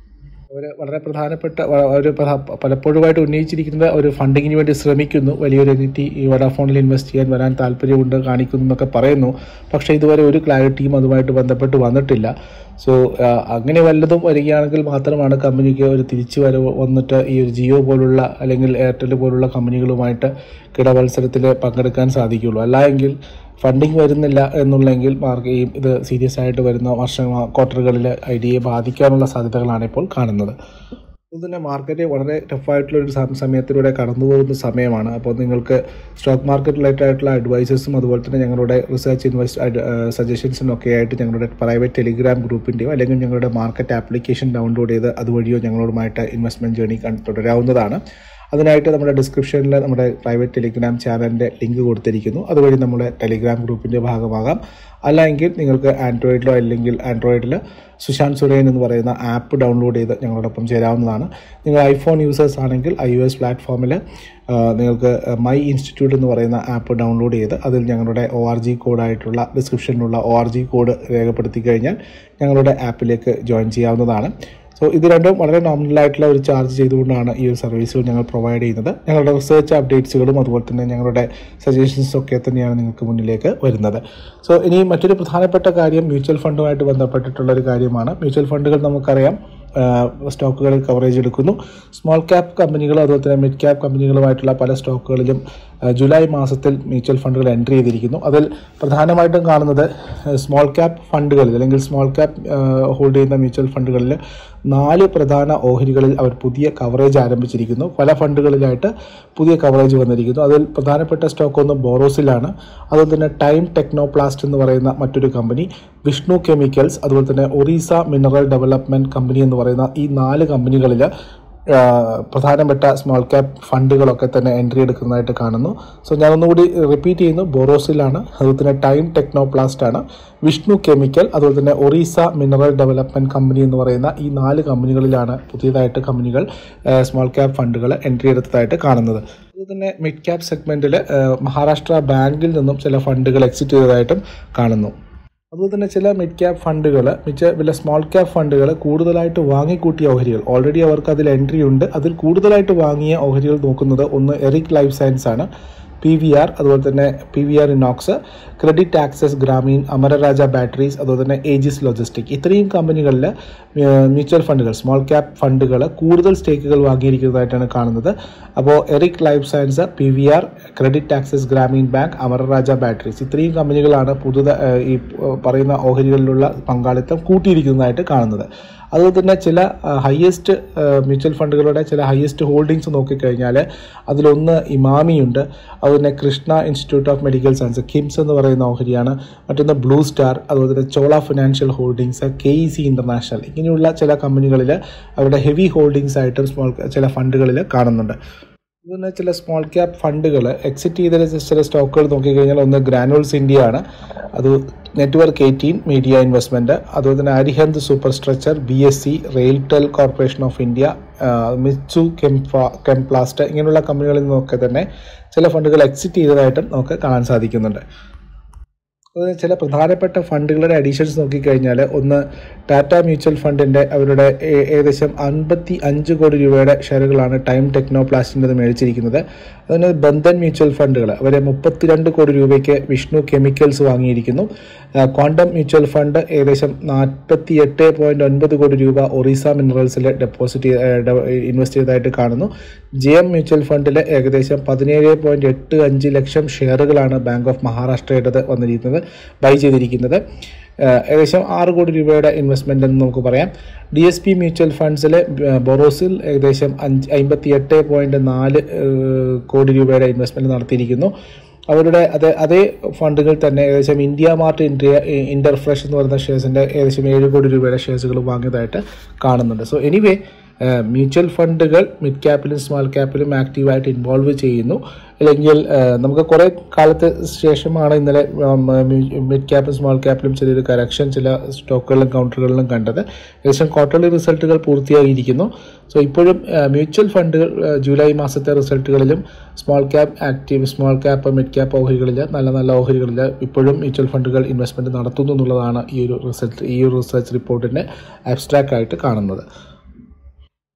അവർ വളരെ പ്രധാനപ്പെട്ട ഒരു പലപ്പോഴുമായിട്ട് ഉന്നയിച്ചിരിക്കുന്നത് ഒരു ഫണ്ടിങ്ങിന് വേണ്ടി ശ്രമിക്കുന്നു, വലിയൊരു എൻറ്റിറ്റി ഈ വോഡാഫോണിൽ ഇൻവെസ്റ്റ് ചെയ്യാൻ വരാൻ താല്പര്യമുണ്ട് കാണിക്കുന്നു എന്നൊക്കെ പറയുന്നു. പക്ഷേ ഇതുവരെ ഒരു ക്ലാരിറ്റിയും അതുമായിട്ട് ബന്ധപ്പെട്ട് വന്നിട്ടില്ല. സോ അങ്ങനെ വല്ലതും വരികയാണെങ്കിൽ മാത്രമാണ് കമ്പനിക്ക് ഒരു തിരിച്ചു വരവ് വന്നിട്ട് ഈ ഒരു ജിയോ പോലുള്ള അല്ലെങ്കിൽ എയർടെൽ പോലുള്ള കമ്പനികളുമായിട്ട് കിടമത്സരത്തിൽ പങ്കെടുക്കാൻ സാധിക്കുകയുള്ളൂ. അല്ല എങ്കിൽ ഫണ്ടിങ് വരുന്നില്ല എന്നുള്ളെങ്കിൽ ഇത് സീരിയസ് ആയിട്ട് വരുന്ന ക്വാർട്ടറുകളിൽ ഐഡിയയെ ബാധിക്കാനുള്ള സാധ്യതകളാണ് ഇപ്പോൾ കാണുന്നത്. അതുതന്നെ മാർക്കറ്റ് വളരെ ടഫായിട്ടുള്ളൊരു സമയത്തിലൂടെ കടന്നു പോകുന്ന സമയമാണ്. അപ്പോൾ നിങ്ങൾക്ക് സ്റ്റോക്ക് മാർക്കറ്റ് റിലേറ്റഡ് ആയിട്ടുള്ള അഡ്വൈസസും അതുപോലെ തന്നെ ഞങ്ങളുടെ റിസർച്ച് സജഷൻസിനും ഒക്കെ ആയിട്ട് ഞങ്ങളുടെ പ്രൈവറ്റ് ടെലിഗ്രാം ഗ്രൂപ്പിൻ്റെയോ അല്ലെങ്കിൽ ഞങ്ങളുടെ മാർക്കറ്റ് ആപ്ലിക്കേഷൻ ഡൗൺലോഡ് ചെയ്ത് അതുവഴിയോ ഞങ്ങളുമായിട്ട് ഇൻവെസ്റ്റ്മെൻറ്റ് ജേർണി തുടരാവുന്നതാണ്. അതിനായിട്ട് നമ്മുടെ ഡിസ്ക്രിപ്ഷനിൽ നമ്മുടെ പ്രൈവറ്റ് ടെലിഗ്രാം ചാനലിൻ്റെ ലിങ്ക് കൊടുത്തിരിക്കുന്നു. അതുവഴി നമ്മുടെ ടെലിഗ്രാം ഗ്രൂപ്പിൻ്റെ ഭാഗമാകാം. അല്ലെങ്കിൽ നിങ്ങൾക്ക് ആൻഡ്രോയിഡിലോ അല്ലെങ്കിൽ ആൻഡ്രോയിഡിൽ സുശാന്ത് സുരേൻ എന്ന് പറയുന്ന ആപ്പ് ഡൗൺലോഡ് ചെയ്ത് ഞങ്ങളോടൊപ്പം ചേരാവുന്നതാണ്. നിങ്ങൾ ഐഫോൺ യൂസേഴ്സ് ആണെങ്കിൽ iOS പ്ലാറ്റ്ഫോമിൽ നിങ്ങൾക്ക് മൈ ഇൻസ്റ്റിറ്റ്യൂട്ട് എന്ന് പറയുന്ന ആപ്പ് ഡൗൺലോഡ് ചെയ്ത് അതിൽ ഞങ്ങളുടെ ORG കോഡായിട്ടുള്ള ഡിസ്ക്രിപ്ഷനിലുള്ള ORG കോഡ് രേഖപ്പെടുത്തി കഴിഞ്ഞാൽ ഞങ്ങളുടെ ആപ്പിലേക്ക് ജോയിൻ ചെയ്യാവുന്നതാണ്. സോ ഇത് രണ്ടും വളരെ നോമിനലായിട്ടുള്ള ഒരു ചാർജ് ചെയ്തുകൊണ്ടാണ് ഈ ഒരു സർവീസുകൾ ഞങ്ങൾ പ്രൊവൈഡ് ചെയ്യുന്നത്. ഞങ്ങളുടെ റിസർച്ച് അപ്ഡേറ്റ്സുകളും അതുപോലെ തന്നെ ഞങ്ങളുടെ സജഷൻസും ഒക്കെ തന്നെയാണ് നിങ്ങൾക്ക് മുന്നിലേക്ക് വരുന്നത്. സോ ഇനി മറ്റൊരു പ്രധാനപ്പെട്ട കാര്യം മ്യൂച്വൽ ഫണ്ടുമായിട്ട് ബന്ധപ്പെട്ടിട്ടുള്ളൊരു കാര്യമാണ്. മ്യൂച്വൽ ഫണ്ടുകൾ നമുക്കറിയാം സ്റ്റോക്കുകളിൽ കവറേജ് എടുക്കുന്നു. സ്മോൾ ക്യാപ് കമ്പനികളും അതുപോലെ തന്നെ മിഡ് ക്യാപ് കമ്പനികളുമായിട്ടുള്ള പല സ്റ്റോക്കുകളിലും ജൂലൈ മാസത്തിൽ മ്യൂച്വൽ ഫണ്ടുകൾ എൻട്രി ചെയ്തിരിക്കുന്നു. അതിൽ പ്രധാനമായിട്ടും കാണുന്നത് സ്മോൾ ക്യാപ് ഫണ്ടുകളിൽ അല്ലെങ്കിൽ സ്മോൾ ക്യാപ് ഹോൾഡ് ചെയ്യുന്ന മ്യൂച്വൽ ഫണ്ടുകളിൽ 4 പ്രധാന ഓഹരികളിൽ അവർ പുതിയ കവറേജ് ആരംഭിച്ചിരിക്കുന്നു. പല ഫണ്ടുകളിലായിട്ട് പുതിയ കവറേജ് വന്നിരിക്കുന്നു. അതിൽ പ്രധാനപ്പെട്ട സ്റ്റോക്ക് ഒന്ന് ബോറോസിലാണ്. അതുപോലെ തന്നെ ടൈം ടെക്നോപ്ലാസ്റ്റ് എന്ന് പറയുന്ന മറ്റൊരു കമ്പനി, വിഷ്ണു കെമിക്കൽസ്, അതുപോലെ തന്നെ ഒറീസ മിനറൽ ഡെവലപ്മെൻറ്റ് കമ്പനി എന്ന് പറയുന്ന ഈ 4 കമ്പനികളിൽ പ്രധാനപ്പെട്ട സ്മോൾ ക്യാപ് ഫണ്ടുകളൊക്കെ തന്നെ എൻട്രി എടുക്കുന്നതായിട്ട് കാണുന്നു. സോ ഞാൻ ഒന്നുകൂടി റിപ്പീറ്റ് ചെയ്യുന്നു, ബോറോസിലാണ്, അതുപോലെ തന്നെ ടൈം ടെക്നോപ്ലാസ്റ്റ് ആണ്, വിഷ്ണു കെമിക്കൽ, അതുപോലെ തന്നെ ഒറീസ മിനറൽ ഡെവലപ്മെൻറ്റ് കമ്പനി എന്ന് പറയുന്ന ഈ 4 കമ്പനികളിലാണ് പുതിയതായിട്ട് കമ്പനികൾ സ്മോൾ ക്യാപ് ഫണ്ടുകൾ എൻട്രി എടുത്തതായിട്ട് കാണുന്നത്. അതുപോലെ തന്നെ മിഡ് ക്യാപ് സെഗ്മെൻറ്റിൽ മഹാരാഷ്ട്ര ബാങ്കിൽ നിന്നും ചില ഫണ്ടുകൾ എക്സിറ്റ് ചെയ്തതായിട്ടും കാണുന്നു. അതുപോലെ തന്നെ ചില മിഡ് ക്യാപ് ഫണ്ടുകൾ ചില സ്മോൾ ക്യാപ് ഫണ്ടുകൾ കൂടുതലായിട്ട് വാങ്ങിക്കൂട്ടിയ ഓഹരികൾ, ഓൾറെഡി അവർക്ക് അതിൽ എൻട്രി ഉണ്ട്, അതിൽ കൂടുതലായിട്ട് വാങ്ങിയ ഓഹരികൾ നോക്കുന്നത് ഒന്ന് എറിക് ലൈഫ് സയൻസ് ആണ്, PVR, അതുപോലെ തന്നെ PVR Inox, credit access Grameen, Amara Raja batteries, അതുപോലെ തന്നെ ഏജിസ് ലോജിസ്റ്റിക്, ഇത്രയും കമ്പനികളിൽ മ്യൂച്വൽ ഫണ്ടുകൾ സ്മോൾ ക്യാപ് ഫണ്ടുകൾ കൂടുതൽ സ്റ്റേക്കുകൾ വാങ്ങിയിരിക്കുന്നതായിട്ടാണ് കാണുന്നത്. അപ്പോൾ Eric life science, PVR, credit access Grameen bank, Amara Raja batteries, ഇത്രയും കമ്പനികളാണ് ഈ പറയുന്ന ഓഹരികളിലുള്ള പങ്കാളിത്തം കൂട്ടിയിരിക്കുന്നതായിട്ട് കാണുന്നത്. അതുപോലെ തന്നെ ചില ഹയസ്റ്റ് മ്യൂച്വൽ ഫണ്ടുകളുടെ ചില ഹയസ്റ്റ് ഹോൾഡിങ്സ് നോക്കിക്കഴിഞ്ഞാൽ അതിലൊന്ന് ഇമാമിയുണ്ട്, അതുപോലെ Krishna institute of medical science, KIMS എന്ന് പറയുന്ന ഓഹരിയാണ്, മറ്റൊന്ന് ബ്ലൂ സ്റ്റാർ, അതുപോലെ തന്നെ Chola financial holdings, KEC international, ഇങ്ങനെയുള്ള ചില കമ്പനികളിൽ അവരുടെ ഹെവി ഹോൾഡിങ്സ് ആയിട്ടും ചില ഫണ്ടുകളിൽ കാണുന്നുണ്ട്. അതുപോലെ ചില സ്മോൾ ക്യാപ് ഫണ്ടുകൾ എക്സിറ്റ് ചെയ്ത ചില സ്റ്റോക്കുകൾ നോക്കിക്കഴിഞ്ഞാൽ ഒന്ന് ഗ്രാനുൾസ് ഇന്ത്യ ആണ്, അത് നെറ്റ്വർക്ക് 18 മീഡിയ ഇൻവെസ്റ്റ്മെൻറ്റ്, അതുപോലെ തന്നെ Arihant super structure, BSC, RailTel corporation of India, Mitsu Chemplast, ഇങ്ങനെയുള്ള കമ്പനികളിൽ നിന്നൊക്കെ തന്നെ ചില ഫണ്ടുകൾ എക്സിറ്റ് ചെയ്തതായിട്ടും നമുക്ക് കാണാൻ സാധിക്കുന്നുണ്ട്. അതുപോലെ ചില പ്രധാനപ്പെട്ട ഫണ്ടുകളുടെ അഡീഷൻസ് നോക്കിക്കഴിഞ്ഞാൽ ഒന്ന് ടാറ്റ മ്യൂച്വൽ ഫണ്ടിൻ്റെ അവരുടെ ഏകദേശം 55 കോടി രൂപയുടെ ഷെയറുകളാണ് ടൈം ടെക്നോപ്ലാസ്റ്റിൻ്റെ മേടിച്ചിരിക്കുന്നത്. അതിന് ബന്ധൻ മ്യൂച്വൽ ഫണ്ടുകൾ അവർ 32 കോടി രൂപയ്ക്ക് വിഷ്ണു കെമിക്കൽസ് വാങ്ങിയിരിക്കുന്നു. ക്വാണ്ടം മ്യൂച്വൽ ഫണ്ട് ഏകദേശം 48.9 കോടി രൂപ ഒറീസ മിനറൽസിൽ ഇൻവെസ്റ്റ് ചെയ്തതായിട്ട് കാണുന്നു. JM മ്യൂച്വൽ ഫണ്ടിൽ ഏകദേശം 17.85 ലക്ഷം ഷെയറുകളാണ് ബാങ്ക് ഓഫ് മഹാരാഷ്ട്രയുടേത് വന്നിരിക്കുന്നത്, ബൈ ചെയ്തിരിക്കുന്നത്. ഏകദേശം 6 കോടി രൂപയുടെ ഇൻവെസ്റ്റ്മെൻ്റ് എന്ന് നമുക്ക് പറയാം. DSP മ്യൂച്വൽ ഫണ്ട്സിൽ ബൊറോസിൽ ഏകദേശം 58.4 കോടി രൂപയുടെ ഇൻവെസ്റ്റ്മെൻറ്റ് നടത്തിയിരിക്കുന്നു. അവരുടെ അതേ ഫണ്ടുകൾ തന്നെ ഏകദേശം ഇന്ത്യ മാർട്ട് ഇന്റർഫ്രഷ് എന്ന് പറയുന്ന ഷെയർസിൻ്റെ ഏകദേശം 7 കോടി രൂപയുടെ ഷെയർസുകൾ വാങ്ങിയതായിട്ട് കാണുന്നുണ്ട്. സോ എനിവേ മ്യൂച്വൽ ഫണ്ടുകൾ മിഡ് ക്യാപ്പിലും സ്മോൾ ക്യാപ്പിലും ആക്റ്റീവായിട്ട് ഇൻവോൾവ് ചെയ്യുന്നു. അല്ലെങ്കിൽ നമുക്ക് കുറേ കാലത്ത് ശേഷമാണ് ഇന്നലെ മിഡ് ക്യാപ്പും സ്മോൾ ക്യാപ്പിലും ചെറിയൊരു കറക്ഷൻ ചില സ്റ്റോക്കുകളിലും കൗണ്ടറുകളിലും കണ്ടത്. ഏകദേശം ക്വാർട്ടർലി റിസൾട്ടുകൾ പൂർത്തിയായിരിക്കുന്നു. സോ ഇപ്പോഴും മ്യൂച്വൽ ഫണ്ടുകൾ ജൂലൈ മാസത്തെ റിസൾട്ടുകളിലും സ്മോൾ ക്യാപ്പ് മിഡ് ക്യാപ്പ് ഓഹരികളിൽ നല്ല ഓഹരികളിൽ ഇപ്പോഴും മ്യൂച്വൽ ഫണ്ടുകൾ ഇൻവെസ്റ്റ്മെൻറ്റ് നടത്തുന്നു എന്നുള്ളതാണ് ഈ ഒരു റിസർച്ച് റിപ്പോർട്ടിൻ്റെ അബ്സ്ട്രാക്റ്റ് ആയിട്ട് കാണുന്നത്.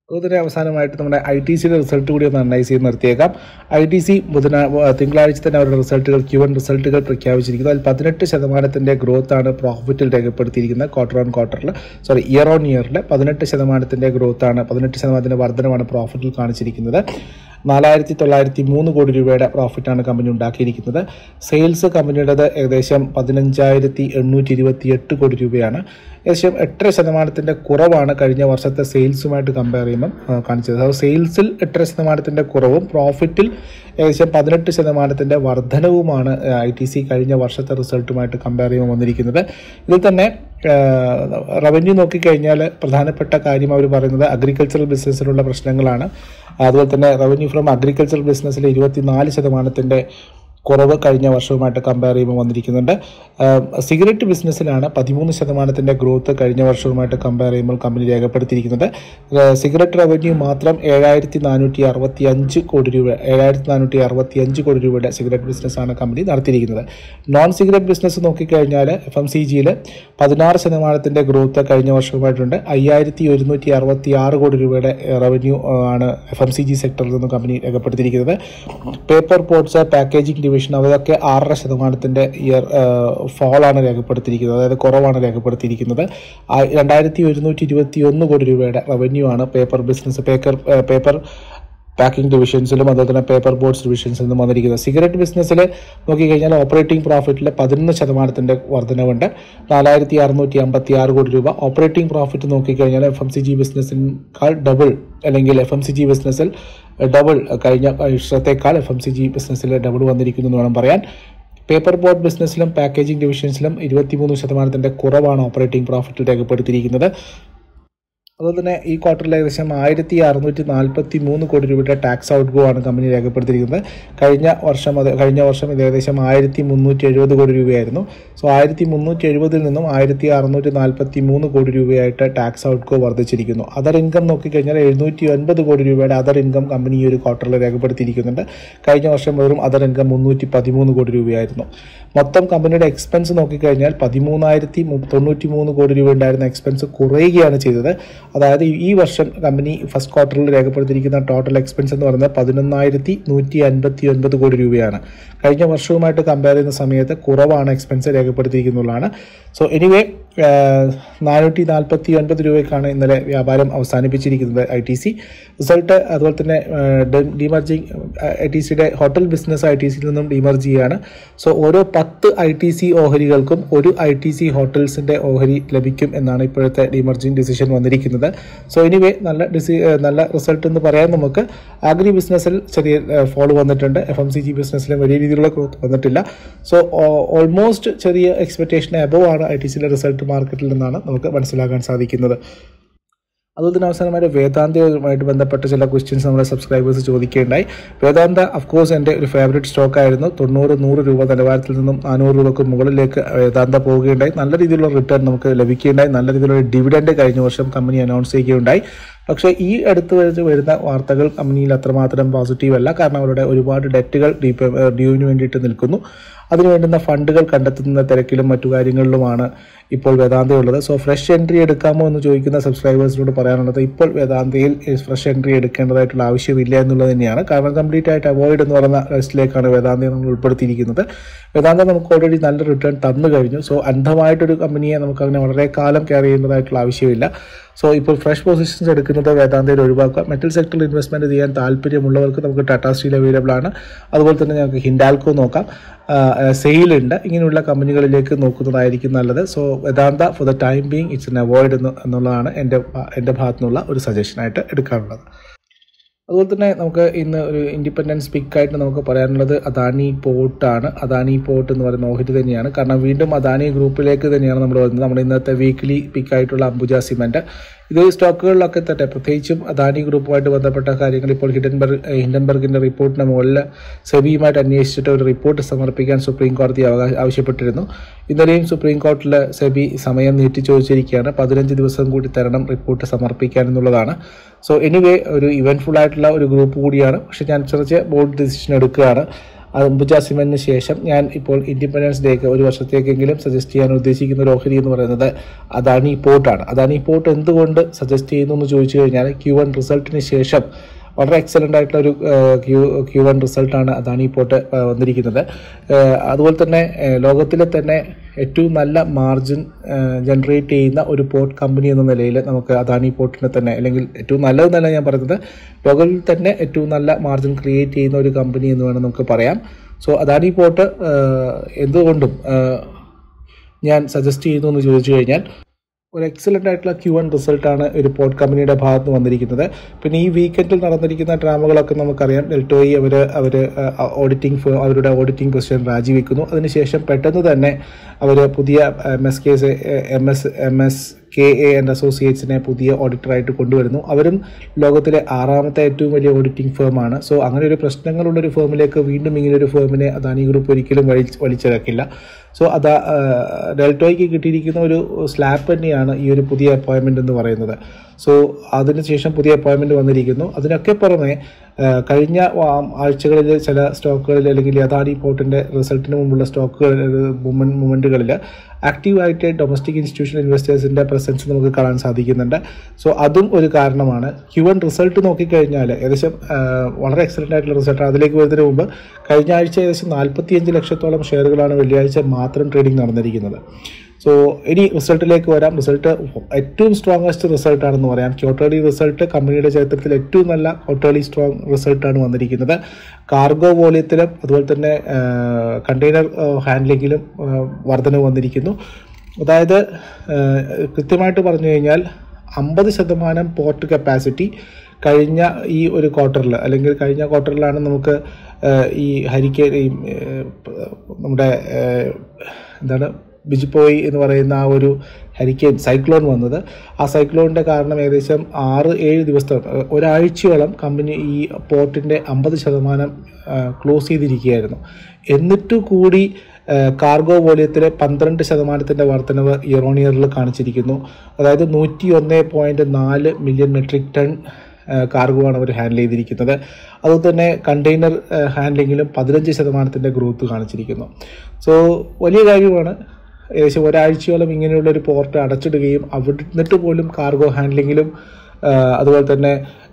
അതുപോലെ അവസാനമായിട്ട് നമ്മുടെ ITCയുടെ റിസൾട്ട് കൂടി ഒന്ന് അനലൈസ് ചെയ്ത് നിർത്തിയേക്കാം. ITC തിങ്കളാഴ്ച തന്നെ അവരുടെ റിസൾട്ടുകൾ Q1 റിസൾട്ടുകൾ പ്രഖ്യാപിച്ചിരിക്കുന്നു. അതിൽ 18% ഗ്രോത്താണ് പ്രോഫിറ്റിൽ രേഖപ്പെടുത്തിയിരിക്കുന്നത്. ഇയർ ഓൺ ഇയറിൽ 18% ഗ്രോത്താണ്, 18% വർധനമാണ് പ്രോഫിറ്റിൽ കാണിച്ചിരിക്കുന്നത്. 4,903 കോടി രൂപയുടെ പ്രോഫിറ്റാണ് കമ്പനി ഉണ്ടാക്കിയിരിക്കുന്നത്. സെയിൽസ് കമ്പനിയുടേത് ഏകദേശം 15,828 കോടി രൂപയാണ്. ഏകദേശം 8% കുറവാണ് കഴിഞ്ഞ വർഷത്തെ സെയിൽസുമായിട്ട് കമ്പയർ ചെയ്യുമ്പം കാണിച്ചത്. അപ്പോൾ സെയിൽസിൽ 8% കുറവും പ്രോഫിറ്റിൽ ഏകദേശം 18% വർധനവുമാണ് ITC കഴിഞ്ഞ വർഷത്തെ റിസൾട്ടുമായിട്ട് കമ്പയർ ചെയ്യുമ്പോൾ വന്നിരിക്കുന്നത്. ഇതിൽ തന്നെ റവന്യൂ നോക്കിക്കഴിഞ്ഞാൽ പ്രധാനപ്പെട്ട കാര്യം അവർ പറയുന്നത് അഗ്രികൾച്ചറൽ ബിസിനസ്സിലുള്ള പ്രശ്നങ്ങളാണ്. അതുപോലെ തന്നെ റവന്യൂ ഫ്രം അഗ്രികൾച്ചറൽ ബിസിനസ്സിൽ 24% കുറവ് കഴിഞ്ഞ വർഷവുമായിട്ട് കമ്പയർ ചെയ്യുമ്പോൾ വന്നിരിക്കുന്നുണ്ട്. സിഗരറ്റ് ബിസിനസ്സിലാണ് 13% ഗ്രോത്ത് കഴിഞ്ഞ വർഷവുമായിട്ട് കമ്പയർ ചെയ്യുമ്പോൾ കമ്പനി രേഖപ്പെടുത്തിയിരിക്കുന്നത്. സിഗരറ്റ് റവന്യൂ മാത്രം 7,465 കോടി രൂപയുടെ സിഗരറ്റ് ബിസിനസ്സാണ് കമ്പനി നടത്തിയിരിക്കുന്നത്. നോൺ സിഗരറ്റ് ബിസിനസ് നോക്കിക്കഴിഞ്ഞാൽ FMCGയിൽ 16% ഗ്രോത്ത് കഴിഞ്ഞ വർഷവുമായിട്ടുണ്ട്. 5,166 കോടി രൂപയുടെ റവന്യൂ ആണ് FMCG സെക്ടറിൽ നിന്ന് കമ്പനി രേഖപ്പെടുത്തിയിരിക്കുന്നത്. പേപ്പർ പോർട്സ്, പാക്കേജിംഗ് ഡിവിഷൻ അതൊക്കെ 6% ഇയർ ഫോളാണ് രേഖപ്പെടുത്തിയിരിക്കുന്നത്, അതായത് കുറവാണ് രേഖപ്പെടുത്തിയിരിക്കുന്നത്. 2,121 കോടി രൂപയുടെ റവന്യൂ ആണ് പേപ്പർ പാക്കിംഗ് ഡിവിഷൻസിലും അതുപോലെ തന്നെ പേപ്പർ ബോർഡ്സ് ഡിവിഷൻസിൽ നിന്നും വന്നിരിക്കുന്നത്. സിഗരറ്റ് ബിസിനസ്സിൽ നോക്കിക്കഴിഞ്ഞാൽ ഓപ്പറേറ്റിംഗ് പ്രോഫിറ്റിൽ 11% വർധനവുണ്ട്, 4,656 കോടി രൂപ. ഓപ്പറേറ്റിംഗ് പ്രോഫിറ്റ് നോക്കിക്കഴിഞ്ഞാൽ FMCG ബിസിനസ്സിനേക്കാൾ ഡബിൾ, അല്ലെങ്കിൽ FMCG ബിസിനസ്സിൽ ഡബിൾ, കഴിഞ്ഞ വർഷത്തേക്കാൾ FMCG ബിസിനസ്സിൽ ഡബിൾ വന്നിരിക്കുന്നു എന്ന് വേണം പറയാൻ. പേപ്പർ ബോർഡ് ബിസിനസ്സിലും പാക്കേജിംഗ് ഡിവിഷൻസിലും 23% കുറവാണ് ഓപ്പറേറ്റിംഗ് പ്രോഫിറ്റിൽ രേഖപ്പെടുത്തിയിരിക്കുന്നത്. അതുപോലെ തന്നെ ഈ ക്വാർട്ടറിൽ ഏകദേശം 1,643 കോടി രൂപയുടെ ടാക്സ് ഔട്ട്ഗോ ആണ് കമ്പനി രേഖപ്പെടുത്തിയിരിക്കുന്നത്. കഴിഞ്ഞ വർഷം ഇത് ഏകദേശം 1,370 കോടി രൂപയായിരുന്നു. 1,370 നിന്നും 1,643 കോടി രൂപയായിട്ട് ടാക്സ് ഔട്ട്ഗോ വർദ്ധിച്ചിരിക്കുന്നു. അതർ ഇൻകം നോക്കിക്കഴിഞ്ഞാൽ 709 കോടി രൂപയുടെ അതർ ഇൻകം കമ്പനി ഈ ഒരു ക്വാർട്ടറിൽ രേഖപ്പെടുത്തിയിരിക്കുന്നുണ്ട്. കഴിഞ്ഞ വർഷം വെറും അതർ ഇൻകം 313 കോടി രൂപയായിരുന്നു. മൊത്തം കമ്പനിയുടെ എക്സ്പെൻസ് നോക്കിക്കഴിഞ്ഞാൽ 13,093 കോടി രൂപ ഉണ്ടായിരുന്ന എക്സ്പെൻസ് കുറയുകയാണ് ചെയ്തത്. അതായത് ഈ വർഷം കമ്പനി ഫസ്റ്റ് ക്വാർട്ടറിൽ രേഖപ്പെടുത്തിയിരിക്കുന്ന ടോട്ടൽ എക്സ്പെൻസ് എന്ന് പറയുന്നത് 11,159 കോടി രൂപയാണ്. കഴിഞ്ഞ വർഷവുമായിട്ട് കമ്പയർ ചെയ്യുന്ന സമയത്ത് കുറവാണ് എക്സ്പെൻസ് രേഖപ്പെടുത്തിയിരിക്കുന്നതാണ്. സോ എനിവേ 449 രൂപയ്ക്കാണ് ഇന്നലെ വ്യാപാരം അവസാനിപ്പിച്ചിരിക്കുന്നത് ITC. റിസൾട്ട് അതുപോലെ തന്നെ ഡിമർജിങ് ITCയുടെ ഹോട്ടൽ ബിസിനസ് ITCയിൽ നിന്നും ഡിമർജ് ചെയ്യുകയാണ്. സോ ഓരോ 10 ITC ഓഹരികൾക്കും ഒരു ITC ഹോട്ടൽസിൻ്റെ ഓഹരി ലഭിക്കും എന്നാണ് ഇപ്പോഴത്തെ ഡിമർജിങ് ഡിസിഷൻ വന്നിരിക്കുന്നത്. സോ എനിവേ നല്ല റിസൾട്ട് എന്ന് പറയാൻ നമുക്ക്. അഗ്രി ബിസിനസ്സിൽ ചെറിയ ഫോളോ വന്നിട്ടുണ്ട്, FMCG ബിസിനസ്സിലും വലിയ രീതിയിലുള്ള ഗ്രോത്ത് വന്നിട്ടില്ല. സോ ഓൾമോസ്റ്റ് ചെറിയ എക്സ്പെക്ടേഷൻ അബവ് ആണ് ITCയുടെ റിസൾട്ട് മാർക്കറ്റിൽ നിന്നാണ് നമുക്ക് മനസ്സിലാക്കാൻ സാധിക്കുന്നത്. അതുപോലെ തന്നെ അവസാനമായിട്ട് വേദാന്തയുമായിട്ട് ബന്ധപ്പെട്ട ചില ക്വസ്റ്റ്യൻസ് നമ്മുടെ സബ്സ്ക്രൈബേഴ്സ് ചോദിക്കുകയുണ്ടായി. വേദാന്ത അഫ്കോഴ്സ് എൻ്റെ ഒരു ഫേവറേറ്റ് സ്റ്റോക്ക് ആയിരുന്നു. 90-100 രൂപ നിലവാരത്തിൽ നിന്നും 400 രൂപക്ക് മുകളിലേക്ക് വേദാന്ത പോവുകയുണ്ടായി. നല്ല രീതിയിലുള്ള റിട്ടേൺ നമുക്ക് ലഭിക്കുകയുണ്ടായി. നല്ല രീതിയിലുള്ള ഡിവിഡൻഡ് കഴിഞ്ഞ വർഷം കമ്പനി അനൗൺസ് ചെയ്യുകയുണ്ടായി. പക്ഷേ ഈ അടുത്ത് വരുന്ന വാർത്തകൾ കമ്പനിയിൽ അത്രമാത്രം പോസിറ്റീവ് അല്ല. കാരണം അവരുടെ ഒരുപാട് ഡെറ്റുകൾ ഡ്യൂവിന് വേണ്ടിയിട്ട് നിൽക്കുന്നു. അതിനുവേണ്ടുന്ന ഫണ്ടുകൾ കണ്ടെത്തുന്ന തിരക്കിലും മറ്റു കാര്യങ്ങളിലുമാണ് ഇപ്പോൾ വേദാന്തയുള്ളത്. സോ ഫ്രഷ് എൻട്രി എടുക്കാമോ എന്ന് ചോദിക്കുന്ന സബ്സ്ക്രൈബേഴ്സിനോട് പറയാനുള്ളത്, ഇപ്പോൾ വേദാന്തയിൽ ഫ്രഷ് എൻട്രി എടുക്കേണ്ടതായിട്ടുള്ള ആവശ്യമില്ല എന്നുള്ളത് തന്നെയാണ്. കാരണം കംപ്ലീറ്റ് ആയിട്ട് അവോയ്ഡ് എന്ന് പറയുന്ന ലിസ്റ്റിലേക്കാണ് വേദാന്തയെ നമ്മൾ ഉൾപ്പെടുത്തിയിരിക്കുന്നത്. വേദാന്ത നമുക്ക് ഓൾറെഡി നല്ല റിട്ടേൺ തന്നു കഴിഞ്ഞു. സോ അന്ധമായിട്ടൊരു കമ്പനിയെ നമുക്ക് അങ്ങനെ വളരെ കാലം കെയർ ചെയ്യേണ്ടതായിട്ടുള്ള ആവശ്യമില്ല. സോ ഇപ്പോൾ ഫ്രഷ് പൊസിഷൻസ് എടുക്കുന്നത് വേദാന്തയിൽ ഒഴിവാക്കുക. മെറ്റൽ സെക്ടറിൽ ഇൻവെസ്റ്റ്മെൻറ്റ് ചെയ്യാൻ താല്പര്യമുള്ളവർക്ക് നമുക്ക് ടാറ്റാ സ്റ്റീൽ അവൈലബിൾ ആണ്. അതുപോലെ തന്നെ ഞങ്ങൾക്ക് ഹിൻഡാൽക്കോ നോക്കാം, സെയിലുണ്ട്. ഇങ്ങനെയുള്ള കമ്പനികളിലേക്ക് നോക്കുന്നതായിരിക്കും നല്ലത്. So Vedanta for the time being it's an avoid എന്നുള്ളതാണ് എൻ്റെ ഭാഗത്തു നിന്നുള്ള ഒരു സജഷനായിട്ട് എടുക്കാനുള്ളത്. അതുപോലെ തന്നെ നമുക്ക് ഇന്ന് ഒരു ഇൻഡിപെൻഡൻസ് പിക്കായിട്ട് നമുക്ക് പറയാനുള്ളത് അദാനി പോർട്ടാണ്. അദാനി പോർട്ട് എന്ന് പറയുന്ന ഓഹരി തന്നെയാണ്. കാരണം വീണ്ടും അദാനി ഗ്രൂപ്പിലേക്ക് തന്നെയാണ് നമ്മൾ വരുന്നത്. നമ്മുടെ ഇന്നത്തെ വീക്ക്ലി പിക്കായിട്ടുള്ള അംബുജ സിമെൻറ്റ്, ഇത് സ്റ്റോക്കുകളിലൊക്കെ തന്നെ പ്രത്യേകിച്ചും അദാനി ഗ്രൂപ്പുമായിട്ട് ബന്ധപ്പെട്ട കാര്യങ്ങൾ ഇപ്പോൾ ഹിൻഡൻബർഗിൻ്റെ റിപ്പോർട്ടിന് മുകളിൽ സെബിയുമായിട്ട് അന്വേഷിച്ചിട്ട് ഒരു റിപ്പോർട്ട് സമർപ്പിക്കാൻ സുപ്രീം കോടതി ആവശ്യപ്പെട്ടിരുന്നു. ഇന്നലെയും സുപ്രീം കോടതിയിൽ സെബി സമയം നീട്ടി ചോദിച്ചിരിക്കുകയാണ്. 15 ദിവസം കൂടി തരണം റിപ്പോർട്ട് സമർപ്പിക്കാൻ എന്നുള്ളതാണ്. സോ എനിവേ ഒരു ഇവൻറ്റ്ഫുൾ ആയിട്ടുള്ള ഒരു ഗ്രൂപ്പ് കൂടിയാണ്. പക്ഷേ ഞാൻ കുറച്ച് ബോൾഡ് ഡിസിഷൻ എടുക്കുകയാണ്. അംബുജ സിമെന്റിന് ശേഷം ഞാൻ ഇപ്പോൾ ഇൻഡിപെൻഡൻസ് ഡേക്ക് ഒരു വർഷത്തേക്കെങ്കിലും സജസ്റ്റ് ചെയ്യാൻ ഉദ്ദേശിക്കുന്ന ഒരു ഓഹരി എന്ന് പറയുന്നത് അദാനി പോർട്ടാണ്. അദാനി പോർട്ട് എന്തുകൊണ്ട് സജസ്റ്റ് ചെയ്യുന്നു എന്ന് ചോദിച്ചു കഴിഞ്ഞാൽ Q1 റിസൾട്ടിന് ശേഷം വളരെ എക്സലൻ്റ് ആയിട്ടുള്ള ഒരു Q1 റിസൾട്ടാണ് അദാനി പോർട്ട് വന്നിരിക്കുന്നത്. അതുപോലെ തന്നെ ലോകത്തിലെ തന്നെ ഏറ്റവും നല്ല മാർജിൻ ജനറേറ്റ് ചെയ്യുന്ന ഒരു പോർട്ട് കമ്പനി എന്ന നിലയിൽ നമുക്ക് അദാനി പോർട്ടിനെ തന്നെ, അല്ലെങ്കിൽ ഏറ്റവും നല്ലതെന്നല്ല ഞാൻ പറയുന്നത്, ലോകത്തിൽ തന്നെ ഏറ്റവും നല്ല മാർജിൻ ക്രിയേറ്റ് ചെയ്യുന്ന ഒരു കമ്പനി എന്ന് വേണം നമുക്ക് പറയാം. സോ അദാനി പോർട്ട് എന്തുകൊണ്ടും ഞാൻ സജസ്റ്റ് ചെയ്യുന്നു എന്ന് ചോദിച്ചു കഴിഞ്ഞാൽ ഒരു എക്സലൻ്റ് ആയിട്ടുള്ള Q1 റിസൾട്ടാണ് ഒരു പോർട്ട് കമ്പനിയുടെ ഭാഗത്ത് നിന്ന് വന്നിരിക്കുന്നത്. പിന്നെ ഈ വീക്കെൻഡിൽ നടന്നിരിക്കുന്ന ഡ്രാമകളൊക്കെ നമുക്കറിയാം. ഡെൽറ്റോയി അവരുടെ ഓഡിറ്റിംഗ് പൊസിഷൻ രാജിവെക്കുന്നു. അതിനുശേഷം പെട്ടെന്ന് തന്നെ അവർ പുതിയ MSKA ആൻഡ് അസോസിയേറ്റ്സിനെ പുതിയ ഓഡിറ്ററായിട്ട് കൊണ്ടുവരുന്നു. അവരും ലോകത്തിലെ 6ാമത്തെ ഏറ്റവും വലിയ ഓഡിറ്റിംഗ് ഫേമാണ്. സോ അങ്ങനെ ഒരു പ്രശ്നങ്ങളുള്ളൊരു ഫേമിലേക്ക് വീണ്ടും ഇങ്ങനൊരു ഫേമിനെ അദാനി ഗ്രൂപ്പ് ഒരിക്കലും വലിച്ചിറക്കില്ല. സോ ഡെൽറ്റോയ്ക്ക് കിട്ടിയിരിക്കുന്ന ഒരു സ്ലാബ് തന്നെയാണ് ഈ ഒരു പുതിയ അപ്പോയിൻമെൻ്റ് എന്ന് പറയുന്നത്. സോ അതിനുശേഷം പുതിയ അപ്പോയിൻമെൻറ്റ് വന്നിരിക്കുന്നു. അതിനൊക്കെ പുറമെ കഴിഞ്ഞ ആഴ്ചകളിൽ ചില സ്റ്റോക്കുകളിൽ, അല്ലെങ്കിൽ അദാനി പോർട്ടിൻ്റെ റിസൾട്ടിന് മുമ്പുള്ള മൂവ്മെൻറ്റുകളിൽ ആക്റ്റീവായിട്ട് ഡൊമസ്റ്റിക് ഇൻസ്റ്റിറ്റ്യൂഷണൽ ഇൻവെസ്റ്റേഴ്സിൻ്റെ പ്രസൻസ് നമുക്ക് കാണാൻ സാധിക്കുന്നുണ്ട്. സോ അതും ഒരു കാരണമാണ്. Q1 റിസൾട്ട് നോക്കിക്കഴിഞ്ഞാൽ ഏകദേശം വളരെ എക്സലൻ്റ് ആയിട്ടുള്ള റിസൾട്ടാണ്. അതിലേക്ക് വരുന്നതിന് മുമ്പ് കഴിഞ്ഞ ആഴ്ച ഏകദേശം 45 ലക്ഷത്തോളം ഷെയറുകളാണ് വെള്ളിയാഴ്ച മാത്രം ട്രേഡിംഗ് നടന്നിരിക്കുന്നത്. സോ ഇനി റിസൾട്ടിലേക്ക് വരാം. റിസൾട്ട് ഏറ്റവും സ്ട്രോങ്ങസ്റ്റ് റിസൾട്ടാണെന്ന് പറയാം. ക്വാർട്ടർലി റിസൾട്ട് കമ്പനിയുടെ ചരിത്രത്തിൽ ഏറ്റവും നല്ല ക്വാർട്ടർലി സ്ട്രോങ് റിസൾട്ടാണ് വന്നിരിക്കുന്നത്. കാർഗോ വോളിയത്തിലും അതുപോലെ തന്നെ കണ്ടെയ്നർ ഹാൻഡ്ലിങ്ങിലും വർധനവ് വന്നിരിക്കുന്നു. അതായത് കൃത്യമായിട്ട് പറഞ്ഞു കഴിഞ്ഞാൽ 50% പോർട്ട് കപ്പാസിറ്റി കഴിഞ്ഞ ഈ ഒരു ക്വാർട്ടറിൽ, അല്ലെങ്കിൽ കഴിഞ്ഞ ക്വാർട്ടറിലാണ് നമുക്ക് ഈ നമ്മുടെ ബിജിപ്പോയി എന്ന് പറയുന്ന ആ ഒരു സൈക്ലോൺ വന്നത്. ആ സൈക്ലോണിൻ്റെ കാരണം ഏകദേശം 6-7 ദിവസത്തെ ഒരാഴ്ചയോളം കമ്പനി ഈ പോർട്ടിൻ്റെ 50% ക്ലോസ് ചെയ്തിരിക്കുകയായിരുന്നു. എന്നിട്ടു കൂടി കാർഗോ വോളിയത്തിലെ 12% വർധനവ് ഇയർ ഓൺ ഇയറിൽ കാണിച്ചിരിക്കുന്നു. അതായത് 101.4 മില്യൺ മെട്രിക് ടൺ കാർഗോ ആണ് അവർ ഹാൻഡിൽ ചെയ്തിരിക്കുന്നത്. അതുപോലെ തന്നെ കണ്ടെയ്നർ ഹാൻഡ്ലിങ്ങിലും 15% ഗ്രോത്ത് കാണിച്ചിരിക്കുന്നു. സോ വലിയ കാര്യമാണ്. ഏകദേശം ഒരാഴ്ചയോളം ഇങ്ങനെയുള്ളൊരു പോർട്ട് അടച്ചിടുകയും എന്നിട്ട് പോലും കാർഗോ ഹാൻഡ്ലിങ്ങിലും അതുപോലെ തന്നെ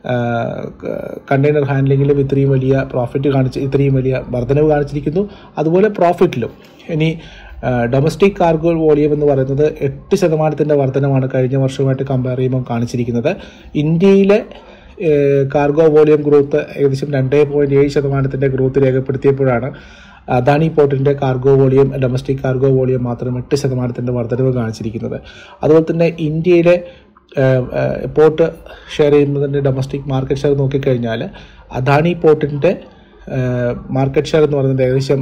കണ്ടെയ്നർ ഹാൻഡ്ലിങ്ങിലും ഇത്രയും വലിയ വർധനവ് കാണിച്ചിരിക്കുന്നു. അതുപോലെ പ്രോഫിറ്റിലും. ഇനി ഡൊമസ്റ്റിക് കാർഗോ വോളിയം എന്ന് പറയുന്നത് 8% വർധനമാണ് കഴിഞ്ഞ വർഷവുമായിട്ട് കമ്പയർ ചെയ്യുമ്പോൾ കാണിച്ചിരിക്കുന്നത്. ഇന്ത്യയിലെ കാർഗോ വോളിയം ഗ്രോത്ത് ഏകദേശം 2.7% ഗ്രോത്ത് രേഖപ്പെടുത്തിയപ്പോഴാണ് അദാനി പോർട്ടിൻ്റെ ഡൊമസ്റ്റിക് കാർഗോ വോളിയം മാത്രം 8% വർധനവ് കാണിച്ചിരിക്കുന്നത്. അതുപോലെ തന്നെ ഇന്ത്യയിലെ പോർട്ട് ഷെയർ ചെയ്യുന്നതിൻ്റെ ഡൊമസ്റ്റിക് മാർക്കറ്റ് ഷെയർ നോക്കിക്കഴിഞ്ഞാൽ അദാനി പോർട്ടിൻ്റെ മാർക്കറ്റ് ഷെയർ എന്ന് പറയുന്നത് ഏകദേശം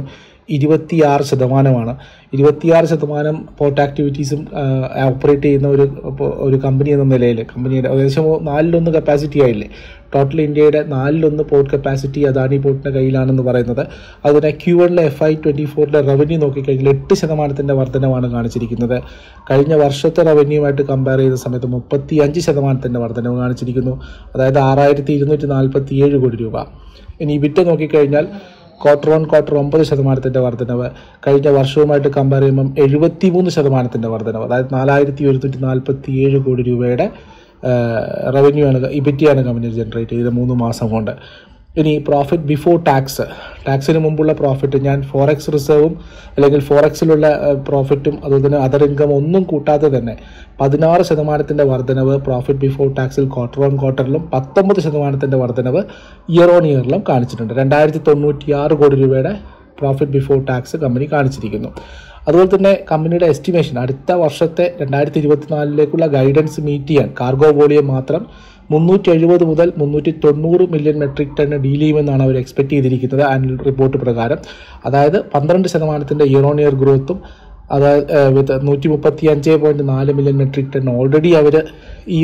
26%. 26% പോർട്ട് ആക്ടിവിറ്റീസും ഓപ്പറേറ്റ് ചെയ്യുന്ന ഒരു കമ്പനി എന്ന നിലയിൽ കമ്പനിയുടെ ഏകദേശം 1/4 കപ്പാസിറ്റി ആയില്ലേ. ടോട്ടൽ ഇന്ത്യയുടെ 1/4 പോർട്ട് കപ്പാസിറ്റി അദാനി പോർട്ടിൻ്റെ കയ്യിലാണെന്ന് പറയുന്നത്. അതുപോലെ Q1 FY24 റവന്യൂ നോക്കിക്കഴിഞ്ഞാൽ 8% വർധനവാണ് കാണിച്ചിരിക്കുന്നത്. കഴിഞ്ഞ വർഷത്തെ റവന്യൂമായിട്ട് കമ്പയർ ചെയ്ത സമയത്ത് 35% വർധനവ് കാണിച്ചിരിക്കുന്നു. അതായത് 6,247 കോടി രൂപ. ഇനി ഇബിറ്റ നോക്കിക്കഴിഞ്ഞാൽ ക്വാർട്ടർ 9% വർധനവ്. കഴിഞ്ഞ വർഷവുമായിട്ട് കമ്പയർ ചെയ്യുമ്പം 73% വർധനവ്. അതായത് 4,147 കോടി രൂപയുടെ റവന്യൂ ഇബിറ്റിയാണ് കമ്പനി ജനറേറ്റ് ചെയ്തത് 3 മാസം കൊണ്ട്. ഇനി പ്രോഫിറ്റ് ബിഫോർ ടാക്സിന് മുമ്പുള്ള പ്രോഫിറ്റ് ഞാൻ ഫോറക്സ് റിസർവും അല്ലെങ്കിൽ ഫോറക്സിലുള്ള പ്രോഫിറ്റും അതുപോലെ തന്നെ അതർ ഇൻകം ഒന്നും കൂട്ടാതെ തന്നെ 16% വർധനവ് പ്രോഫിറ്റ് ബിഫോർ ടാക്സിൽ ക്വാർട്ടറിലും 19% വർധനവ് ഇയർ ഓൺ ഇയറിലും കാണിച്ചിട്ടുണ്ട്. 2,096 കോടി രൂപയുടെ പ്രോഫിറ്റ് ബിഫോർ ടാക്സ് കമ്പനി കാണിച്ചിരിക്കുന്നു. അതുപോലെ തന്നെ കമ്പനിയുടെ എസ്റ്റിമേഷൻ അടുത്ത വർഷത്തെ 2024 ഗൈഡൻസ് മീറ്റ് ചെയ്യാൻ കാർഗോ വോളിയം മാത്രം 370 മുതൽ 390 മില്യൺ മെട്രിക് ടൺ ഡീൽ ചെയ്യുമെന്നാണ് അവർ എക്സ്പെക്ട് ചെയ്തിരിക്കുന്നത് ആനുവൽ റിപ്പോർട്ട് പ്രകാരം. അതായത് 12% ഇയർ ഓൺ ഇയർ ഗ്രോത്തും അതായത് 135.4 മില്യൺ മെട്രിക് ടൺ ഓൾറെഡി അവർ ഈ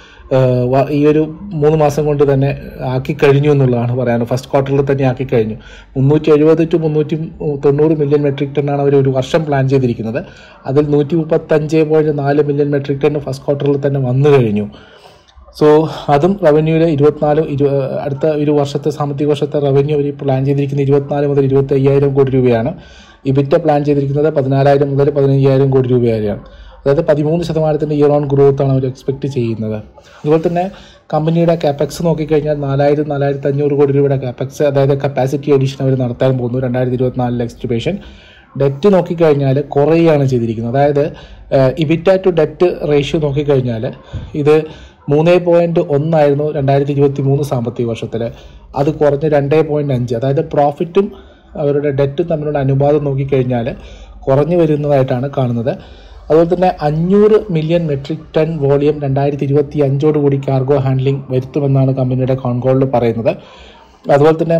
ഒരു 3 മാസം കൊണ്ട് തന്നെ ആക്കി കഴിഞ്ഞു എന്നുള്ളതാണ് പറയാൻ. ഫസ്റ്റ് ക്വാർട്ടറിൽ തന്നെ ആക്കി കഴിഞ്ഞു. 370 to 390 മില്യൺ മെട്രിക് ടണ്ണാണ് അവർ ഒരു വർഷം പ്ലാൻ ചെയ്തിരിക്കുന്നത്. അതിൽ 135.4 മില്യൺ മെട്രിക് ടൺ ഫസ്റ്റ് ക്വാർട്ടറിൽ തന്നെ വന്നു കഴിഞ്ഞു. സോ അതും റവന്യൂവിൽ അടുത്ത ഒരു വർഷത്തെ സാമ്പത്തിക വർഷത്തെ റവന്യൂ അവർ പ്ലാൻ ചെയ്തിരിക്കുന്നത് 24 മുതൽ 25,000 കോടി രൂപയാണ്. ഇബിറ്റ പ്ലാൻ ചെയ്തിരിക്കുന്നത് 14,000 മുതൽ 15,000 കോടി രൂപയാണ്. അതായത് 13% ഇയർ ഓൺ ഗ്രോത്താണ് അവർ എക്സ്പെക്ട് ചെയ്യുന്നത്. അതുപോലെ തന്നെ കമ്പനിയുടെ കാപ്പക്സ് നോക്കിക്കഴിഞ്ഞാൽ 4,500 കോടി രൂപയുടെ കാപ്പക്സ്, അതായത് കപ്പാസിറ്റി അഡീഷൻ അവർ നടത്താൻ പോകുന്നു 2024 എക്സ്റ്റിമേഷൻ. ഡെറ്റ് നോക്കിക്കഴിഞ്ഞാൽ കുറയുകയാണ് ചെയ്തിരിക്കുന്നത്. അതായത് ഇബിറ്റ ടു ഡെറ്റ് റേഷ്യോ നോക്കിക്കഴിഞ്ഞാൽ ഇത് 3.1 ആയിരുന്നു 2023 സാമ്പത്തിക വർഷത്തിൽ. അത് കുറഞ്ഞ് 2.5. അതായത് പ്രോഫിറ്റും അവരുടെ ഡെറ്റും തമ്മിലുള്ള അനുപാതം നോക്കിക്കഴിഞ്ഞാൽ കുറഞ്ഞു വരുന്നതായിട്ടാണ് കാണുന്നത്. അതുപോലെ തന്നെ 500 million metric ton volume 2025 cargo handling വരുത്തുമെന്നാണ് കമ്പനിയുടെ കോൺകോളിൽ പറയുന്നത്. അതുപോലെ തന്നെ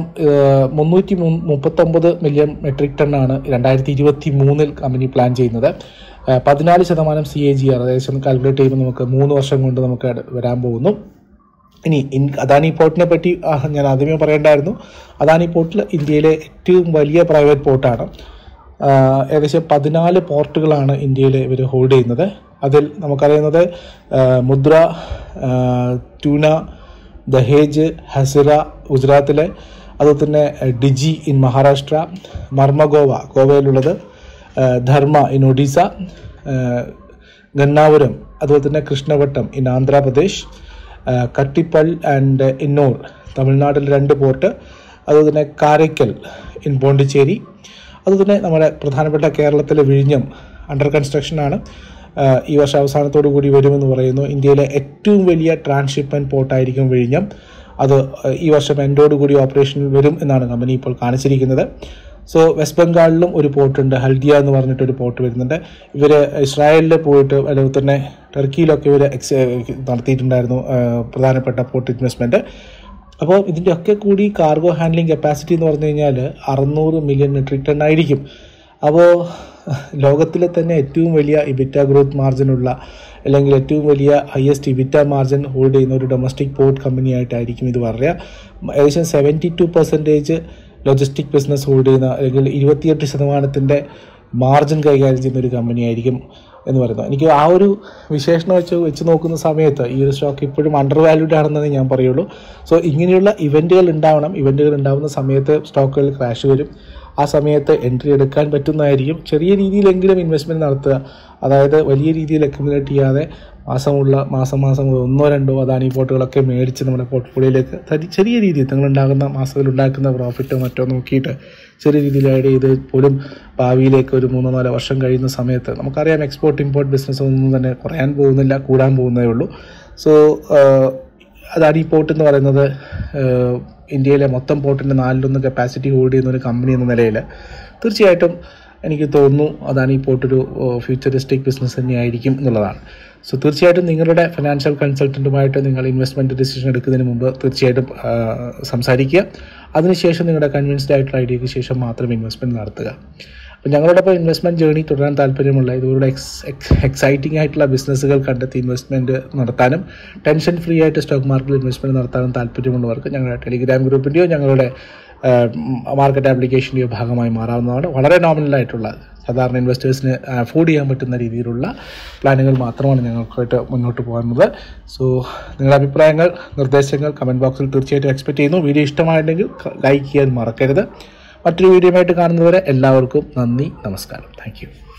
339 മില്യൺ മെട്രിക് ടണ്ണാണ് 2023 കമ്പനി പ്ലാൻ ചെയ്യുന്നത്. 14% CAGR ഏകദേശം കാൽക്കുലേറ്റ് ചെയ്യുമ്പോൾ നമുക്ക് 3 വർഷം കൊണ്ട് നമുക്ക് വരാൻ പോകുന്നു. ഇനി അദാനി പോർട്ടിനെ പറ്റി ഞാൻ ആദ്യമേ പറയേണ്ടായിരുന്നു. അദാനി പോർട്ടിൽ ഇന്ത്യയിലെ ഏറ്റവും വലിയ പ്രൈവറ്റ് പോർട്ടാണ്. ഏകദേശം 14 പോർട്ടുകളാണ് ഇന്ത്യയിൽ ഇവർ ഹോൾഡ് ചെയ്യുന്നത്. അതിൽ നമുക്കറിയുന്നത് മുദ്ര, ട്യൂന, ദഹേജ്, ഹസിറ ഗുജറാത്തിലെ, അതുപോലെ തന്നെ ഡിജി in Maharashtra, Mormugao ഗോവയിലുള്ളത്, Dharma in Odisha, ഗന്നാപുരം അതുപോലെ തന്നെ കൃഷ്ണവട്ടം ഇൻ ആന്ധ്രാപ്രദേശ്, കട്ടിപ്പൽ ആൻഡ് ഇന്നൂർ തമിഴ്നാട്ടിൽ 2 പോർട്ട്, അതുപോലെ തന്നെ കാരയ്ക്കൽ ഇൻ പോണ്ടിച്ചേരി, അതുപോലെ തന്നെ നമ്മുടെ പ്രധാനപ്പെട്ട കേരളത്തിലെ വിഴിഞ്ഞം അണ്ടർ കൺസ്ട്രക്ഷനാണ്. ഈ വർഷം അവസാനത്തോടു കൂടി വരുമെന്ന് പറയുന്നു. ഇന്ത്യയിലെ ഏറ്റവും വലിയ ട്രാൻസ്ഷിപ്മെൻറ്റ് പോർട്ടായിരിക്കും വിഴിഞ്ഞം. അത് ഈ വർഷം എൻഡോടുകൂടി ഓപ്പറേഷനിൽ വരും എന്നാണ് കമ്പനി ഇപ്പോൾ കാണിച്ചിരിക്കുന്നത്. സോ വെസ്റ്റ് ബംഗാളിലും ഒരു പോർട്ടുണ്ട്, ഹൽദിയ എന്ന് പറഞ്ഞിട്ടൊരു പോർട്ട് വരുന്നുണ്ട്. ഇവർ ഇസ്രായേലിൽ പോയിട്ട് അതുപോലെ തന്നെ ടർക്കിയിലൊക്കെ ഇവർ നടത്തിയിട്ടുണ്ടായിരുന്നു പ്രധാനപ്പെട്ട പോർട്ട് ഇൻവെസ്റ്റ്മെൻറ്റ്. അപ്പോൾ ഇതിൻ്റെ ഒക്കെ കൂടി കാർഗോ ഹാൻഡ്ലിംഗ് കപ്പാസിറ്റി എന്ന് പറഞ്ഞു കഴിഞ്ഞാൽ 600 മില്യൺ മെട്രിക് ടൺ ആയിരിക്കും. അപ്പോൾ ലോകത്തിലെ തന്നെ ഏറ്റവും വലിയ ഇബിറ്റ ഗ്രോത്ത് മാർജിനുള്ള, അല്ലെങ്കിൽ ഏറ്റവും വലിയ ഹയസ്റ്റ് ഇബിറ്റ മാർജിൻ ഹോൾഡ് ചെയ്യുന്ന ഒരു ഡൊമസ്റ്റിക് പോർട്ട് കമ്പനിയായിട്ടായിരിക്കും ഇത് പറയുക. ഏകദേശം 72% ലോജിസ്റ്റിക് ബിസിനസ് ഹോൾഡ് ചെയ്യുന്ന, അല്ലെങ്കിൽ 28% മാർജിൻ കൈകാര്യം ചെയ്യുന്ന ഒരു കമ്പനിയായിരിക്കും എന്ന് പറയുന്നത്. എനിക്ക് ആ ഒരു വിശേഷണം വെച്ച് നോക്കുന്ന സമയത്ത് ഈ ഒരു സ്റ്റോക്ക് ഇപ്പോഴും അണ്ടർ വാല്യൂഡ് ആണെന്നേ ഞാൻ പറയുള്ളൂ. സോ ഇങ്ങനെയുള്ള ഇവൻറ്റുകൾ ഉണ്ടാവണം. ഇവൻറ്റുകൾ ഉണ്ടാകുന്ന സമയത്ത് സ്റ്റോക്കുകൾ ക്രാഷ് വരും. ആ സമയത്ത് എൻട്രി എടുക്കാൻ പറ്റുന്നതായിരിക്കും. ചെറിയ രീതിയിലെങ്കിലും ഇൻവെസ്റ്റ്മെൻറ്റ് നടത്തുക. അതായത് വലിയ രീതിയിൽ അക്യുമുലേറ്റ് ചെയ്യാതെ മാസം 1-2 അദാനി പോർട്ടുകളൊക്കെ മേടിച്ച് നമ്മുടെ പോർട്ട്ഫോളിയോയിലേക്ക് ചെറിയ രീതിയിൽ നിങ്ങളുണ്ടാകുന്ന മാസത്തിൽ ഉണ്ടാക്കുന്ന പ്രോഫിറ്റോ മറ്റോ നോക്കിയിട്ട് ചെറിയ രീതിയിൽ ആഡ് ചെയ്ത് പോലും ഭാവിയിലേക്ക് ഒരു 3-4 വർഷം കഴിയുന്ന സമയത്ത് നമുക്കറിയാം എക്സ്പോർട്ട് ഇമ്പോർട്ട് ബിസിനസ് ഒന്നും തന്നെ കുറയാൻ പോകുന്നില്ല, കൂടാൻ പോകുന്നതേ ഉള്ളൂ. സോ അദാനി പോർട്ട് എന്ന് പറയുന്നത് ഇന്ത്യയിലെ മൊത്തം പോർട്ടിൻ്റെ 4/1 കപ്പാസിറ്റി ഹോൾഡ് ചെയ്യുന്ന ഒരു കമ്പനി എന്ന നിലയിൽ തീർച്ചയായിട്ടും എനിക്ക് തോന്നുന്നു അദാനി പോർട്ട് ഒരു ഫ്യൂച്ചറിസ്റ്റിക് ബിസിനസ് തന്നെയായിരിക്കും എന്നുള്ളതാണ്. സോ തീർച്ചയായിട്ടും നിങ്ങളുടെ ഫിനാൻഷ്യൽ കൺസൾട്ടൻറ്റുമായിട്ട് നിങ്ങൾ ഇൻവെസ്റ്റ്മെൻറ്റ് ഡിസിഷൻ എടുക്കുന്നതിന് മുമ്പ് തീർച്ചയായിട്ടും സംസാരിക്കുക. അതിനുശേഷം നിങ്ങളുടെ കൺവിൻസ്ഡ് ആയിട്ടുള്ള ഐഡിയയ്ക്ക് ശേഷം മാത്രം ഇൻവെസ്റ്റ്മെൻറ്റ് നടത്തുക. അപ്പോൾ ഞങ്ങളോടൊപ്പം ഇൻവെസ്റ്റ്മെൻറ്റ് ജേർണി തുടരാൻ താല്പര്യമുള്ള ഇതുപോലെ എക്സൈറ്റിംഗ് ആയിട്ടുള്ള ബിസിനസ്സുകൾ കണ്ടെത്തി ഇൻവെസ്റ്റ്മെൻറ്റ് നടത്താനും ടെൻഷൻ ഫ്രീ ആയിട്ട് സ്റ്റോക്ക് മാർക്കറ്റിൽ ഇൻവെസ്റ്റ്മെൻറ്റ് നടത്താനും താല്പര്യമുള്ളവർക്ക് ഞങ്ങളുടെ ടെലിഗ്രാം ഗ്രൂപ്പിൻ്റെയോ ഞങ്ങളുടെ മാർക്കറ്റ് ആപ്ലിക്കേഷൻ്റെയോ ഭാഗമായി മാറാവുന്നതാണ്. വളരെ നോമിനലായിട്ടുള്ള സാധാരണ ഇൻവെസ്റ്റേഴ്സിന് അഫോർഡ് ചെയ്യാൻ പറ്റുന്ന രീതിയിലുള്ള പ്ലാനുകൾ മാത്രമാണ് ഞങ്ങൾക്കായിട്ട് മുന്നോട്ട് പോകുന്നത്. സോ നിങ്ങളുടെ അഭിപ്രായങ്ങൾ, നിർദ്ദേശങ്ങൾ കമൻറ്റ് ബോക്സിൽ തീർച്ചയായിട്ടും എക്സ്പെക്ട് ചെയ്യുന്നു. വീഡിയോ ഇഷ്ടമായിട്ടുണ്ടെങ്കിൽ ലൈക്ക് ചെയ്യാൻ മറക്കരുത്. മറ്റൊരു വീഡിയോയുമായിട്ട് കാണുന്നവരെ എല്ലാവർക്കും നന്ദി, നമസ്കാരം. Thank U.